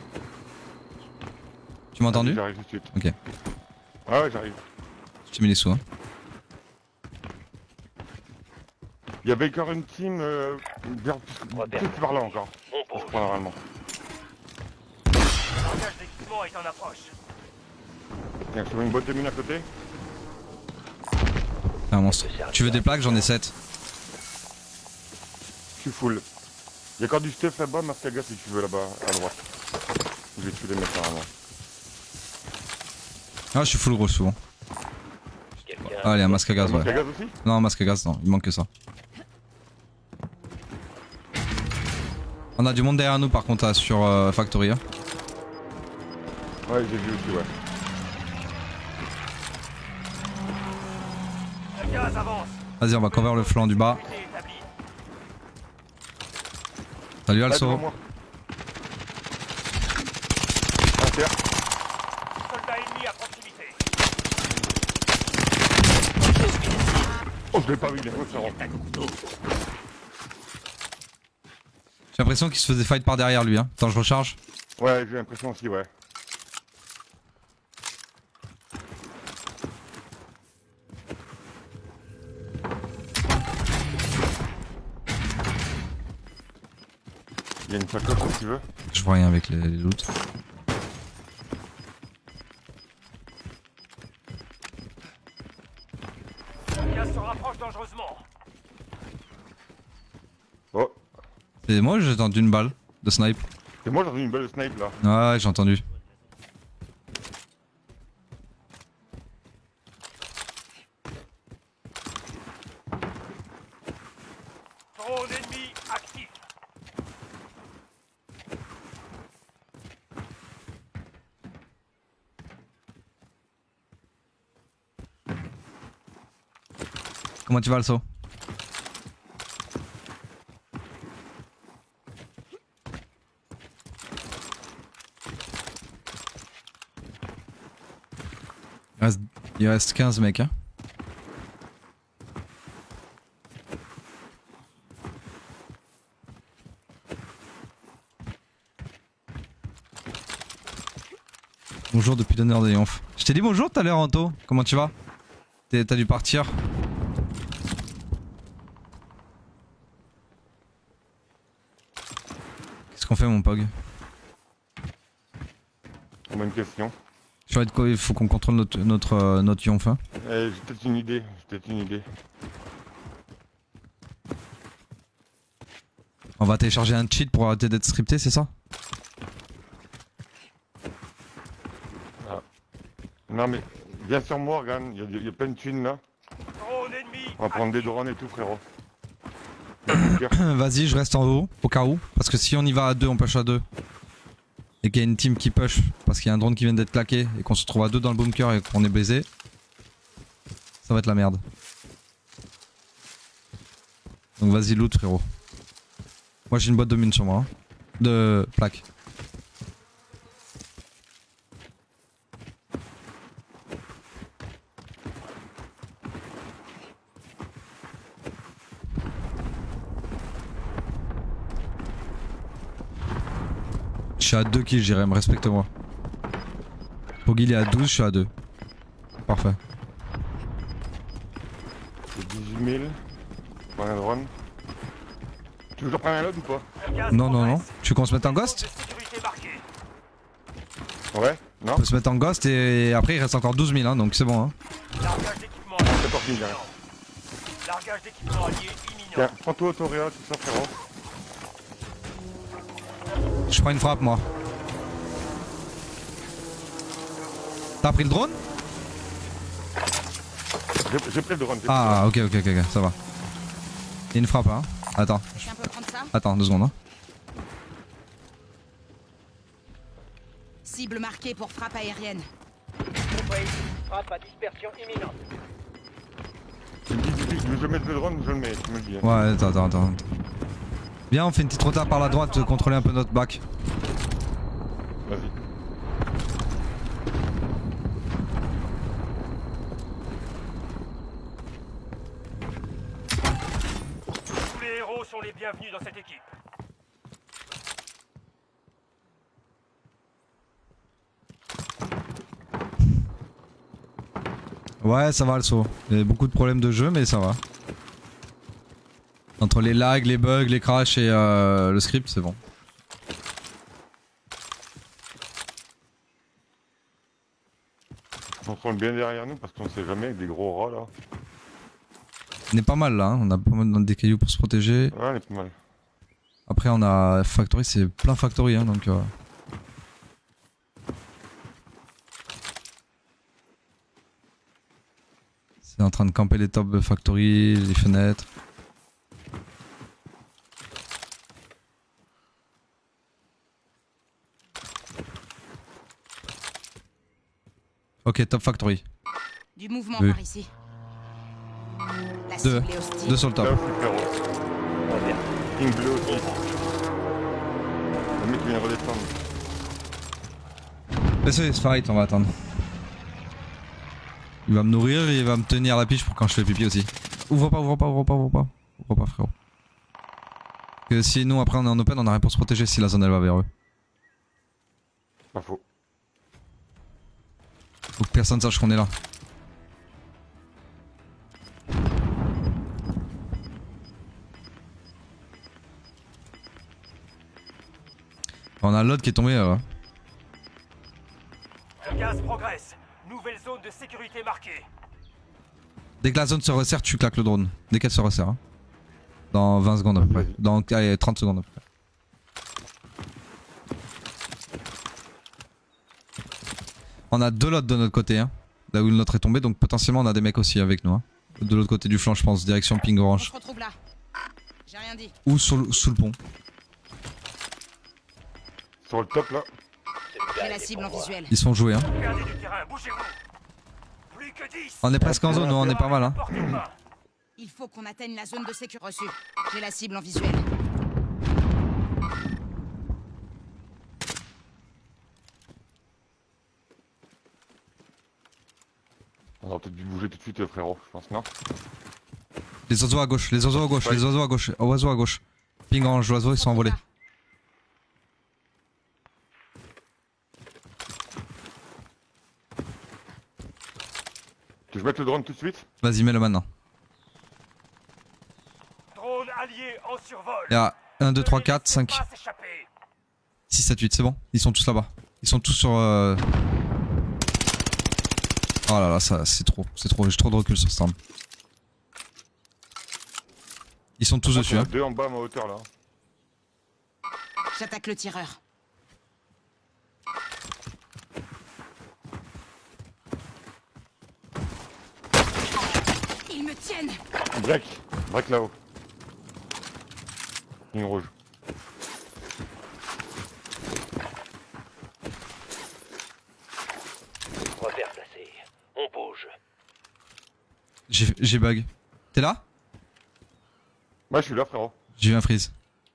Tu m'as entendu? J'arrive tout de suite. Ok. Ah ouais, j'arrive. Je t'ai mis les sous hein. Il y avait encore une team euh, vers plus par là encore. On Je bouge. crois normalement. Le langage d'équipement est en approche. Tiens, je fais une boîte de mine à côté. T'es un monstre. Tu veux des plaques? J'en ai sept. Je suis full. Il y a encore du stuff là-bas, Mascaga si tu veux là-bas, à droite. Je vais tuer les mecs normalement. Ah je suis full gros souvent. Quelqu'un. Ah allez un masque à gaz ouais. Mascaga aussi? Non masque à gaz non, il manque que ça. On a du monde derrière nous par contre là, sur euh, Factory hein. Ouais, j'ai vu aussi, ouais. Le gaz avance. Vas-y on va cover le flanc du bas. Sécurité établie. Salut Là, devant Also. moi. Ah, terre. Soldat ennemi à proximité. Oh, je l'ai pas vu, il est trop frérot. J'ai l'impression qu'il se faisait fight par derrière lui. Hein. Attends, je recharge. Ouais, j'ai l'impression aussi, ouais. Il y a une sacoche si tu veux. Je vois rien avec les, les loots. Le gaz se rapproche dangereusement. Oh, Et moi j'ai entendu une balle de snipe. et moi j'ai une balle de snipe là. Ouais, j'ai entendu. Drone ennemi actif. Comment tu vas le saut? Il reste, il reste quinze mecs hein. Bonjour depuis l'honneur de Yonf. Je t'ai dit bonjour tout à l'heure Anto, comment tu vas? T'as dû partir. Qu'est-ce qu'on fait mon Pog? On a une question. Je vais de quoi il faut qu'on contrôle notre, notre, euh, notre Yonf hein. Eh, j'ai peut-être une idée, j'ai peut-être une idée. On va télécharger un cheat pour arrêter d'être scripté, c'est ça? Non mais, viens sur moi, regarde, il y, y a plein de thunes là. Drone ennemi. On va prendre des drones et tout frérot. Vas-y, je reste en haut, au cas où. Parce que si on y va à deux, on push à deux. Et qu'il y a une team qui push, parce qu'il y a un drone qui vient d'être claqué, et qu'on se retrouve à deux dans le bunker et qu'on est baisé, ça va être la merde. Donc vas-y, loot frérot. Moi j'ai une boîte de mine sur moi. Hein. De plaques. Je suis à deux kills, Jérém, respecte-moi. Poggy il est à douze, je suis à deux. Parfait. C'est dix-huit mille. Prends un drone. Tu veux que je prenne un load ou pas? Non, non, non. Tu veux qu'on se mette en ghost? Ouais, non. On peut se mettre en ghost et après il reste encore douze mille, hein, donc c'est bon. Hein. Largage d'équipement quatorze mille, hein. Largage d'équipement allié imminent. Tiens, prends-toi Autoréa, tout ça frérot. Je prends une frappe, moi. T'as pris le drone? J'ai pris le drone. Ah, ok, ok, ok, ok, ça va. Il y a une frappe, hein. Attends. Quelqu'un peut prendre ça? Attends, deux secondes, hein. Cible marquée pour frappe aérienne. Compris. Frappe à dispersion imminente. Tu me dis, tu dis, je veux mettre le drone, je le mets, tu me le dis. Hein. Ouais, attends, attends, attends. Viens, on fait une petite rota par la droite, contrôler un peu notre bac. Vas-y. Tous les héros sont les bienvenus dans cette équipe. Ouais, ça va le saut. Il y a beaucoup de problèmes de jeu, mais ça va. Entre les lags, les bugs, les crashs et euh, le script, c'est bon. On contrôle bien derrière nous parce qu'on sait jamais avec des gros rats là. On est pas mal là, hein. On a pas mal des cailloux pour se protéger. Ouais, on est pas mal. Après on a Factory, c'est plein Factory, hein, donc... Euh... C'est en train de camper les tops de Factory, les fenêtres. Ok, top Factory. Du mouvement Oui. par ici. La Deux. cible est hostile. Deux sur le top. Là aussi frérot. King bleu aussi. Le mec vient redescendre. Laissez les fight, on va attendre. Il va me nourrir et il va me tenir la piche pour quand je fais pipi aussi. Ouvre pas, ouvre pas, ouvre pas, ouvre pas. Ouvre pas frérot. Que sinon après on est en open, on a rien pour se protéger si la zone elle va vers eux. Pas faux. Faut que personne sache qu'on est là. On a l'autre qui est tombé là. Le gaz progresse. Nouvelle zone de sécurité marquée. Dès que la zone se resserre, tu claques le drone. Dès qu'elle se resserre. Hein. Dans vingt secondes à peu près. Dans allez, trente secondes à peu près. On a deux lots de notre côté. Hein. Là où le nôtre est tombé. Donc potentiellement on a des mecs aussi avec nous. Hein. De l'autre côté du flanc, je pense. Direction ping orange. On se retrouve là. J'ai rien dit. Ou sous le, sous le pont. Sur le top là. J'ai la cible en visuel. Ils sont joués. Hein. Perdez du terrain, bougez-vous. Plus que dix. On est presque en zone. On est pas mal. Hein. Il faut qu'on atteigne la zone de sécurité reçue. J'ai la cible en visuel. On aurait peut-être dû bouger tout de suite, frérot, je pense, non? Les oiseaux à gauche, les oiseaux à gauche, ouais. Les oiseaux à gauche, oiseaux à gauche. Ping orange, les oiseaux ils sont envolés. Tu veux mettre le drone tout de suite? Vas-y, mets-le maintenant. Drone allié en survol. Il y a un, deux, trois, quatre, cinq, six, sept, huit, c'est bon. Ils sont tous là-bas. Ils sont tous sur... Euh... Oh là là, ça c'est trop, c'est trop, j'ai trop de recul sur ce arme. Ils sont tous ah, dessus. Hein. Deux en bas à ma hauteur là. J'attaque le tireur. Ils me tiennent. Break, break là-haut. Ligne rouge. Repère placé. On bouge. J'ai bug. T'es là? Ouais, je suis là, frérot. J'ai eu un freeze.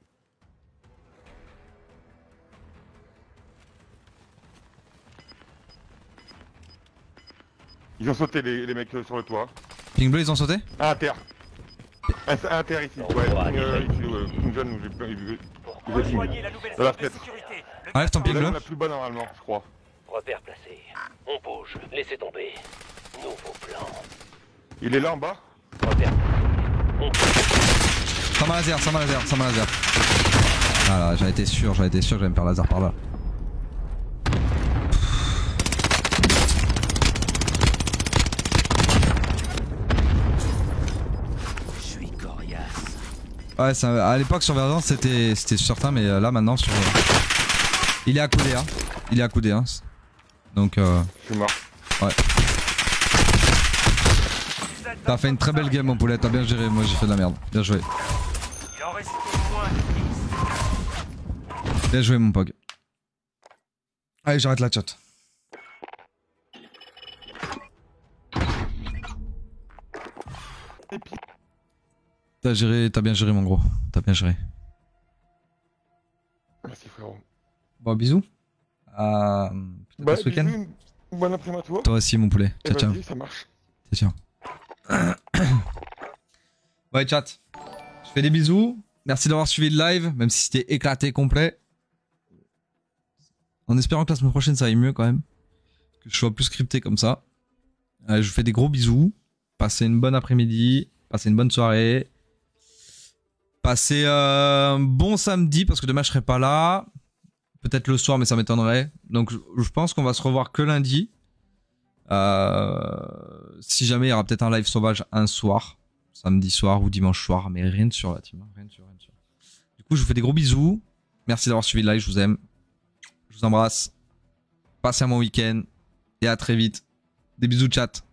Ils ont sauté les, les mecs euh, sur le toit. Ping bleu, ils ont sauté? Ah, à terre. À, à terre ici. Ouais, ping, euh, ici, euh, ping jaune où j'ai plein de Rejoignez la nouvelle dans la zone de fenêtre. sécurité. Le Enlève ton ping bleu. La plus bas normalement, je crois. Repère placé. On bouge. Laissez tomber. Nouveau plan. Il est là en bas? Repère placé. On bouge. Ça m'a laser, ça m'a laser, ça m'a laser. Ah là, j'en étais sûr, j'en étais sûr que j'allais me faire laser par là. Je suis coriace. Ouais, ça, à l'époque sur Verdun c'était certain, mais là maintenant sur... Il est accoudé, hein. Il est accoudé, hein. Donc euh... Je suis mort. Ouais. T'as fait une très belle game mon poulet, t'as bien géré, moi j'ai fait de la merde. Bien joué. Il en reste moins de dix. Bien joué mon pog. Allez, j'arrête la chat. T'as géré, t'as bien géré mon gros. T'as bien géré. Merci frérot. Bon bisous. Euh, peut-être bah, ce week-end. Bon après-midi à toi. Toi aussi mon poulet. Ciao ciao. Ça marche. Ciao ciao. Ouais chat. Je fais des bisous. Merci d'avoir suivi le live, même si c'était éclaté complet. En espérant que la semaine prochaine ça aille mieux quand même. Que je sois plus scripté comme ça. Euh, je vous fais des gros bisous. Passez une bonne après-midi. Passez une bonne soirée. Passez euh, un bon samedi parce que demain je serai pas là. Peut-être le soir mais ça m'étonnerait. Donc je pense qu'on va se revoir que lundi. Euh, si jamais il y aura peut-être un live sauvage un soir. Samedi soir ou dimanche soir. Mais rien de sur la team. Rien de sur, rien de sur. Du coup je vous fais des gros bisous. Merci d'avoir suivi le live, je vous aime. Je vous embrasse. Passez un bon week-end. Et à très vite. Des bisous chat.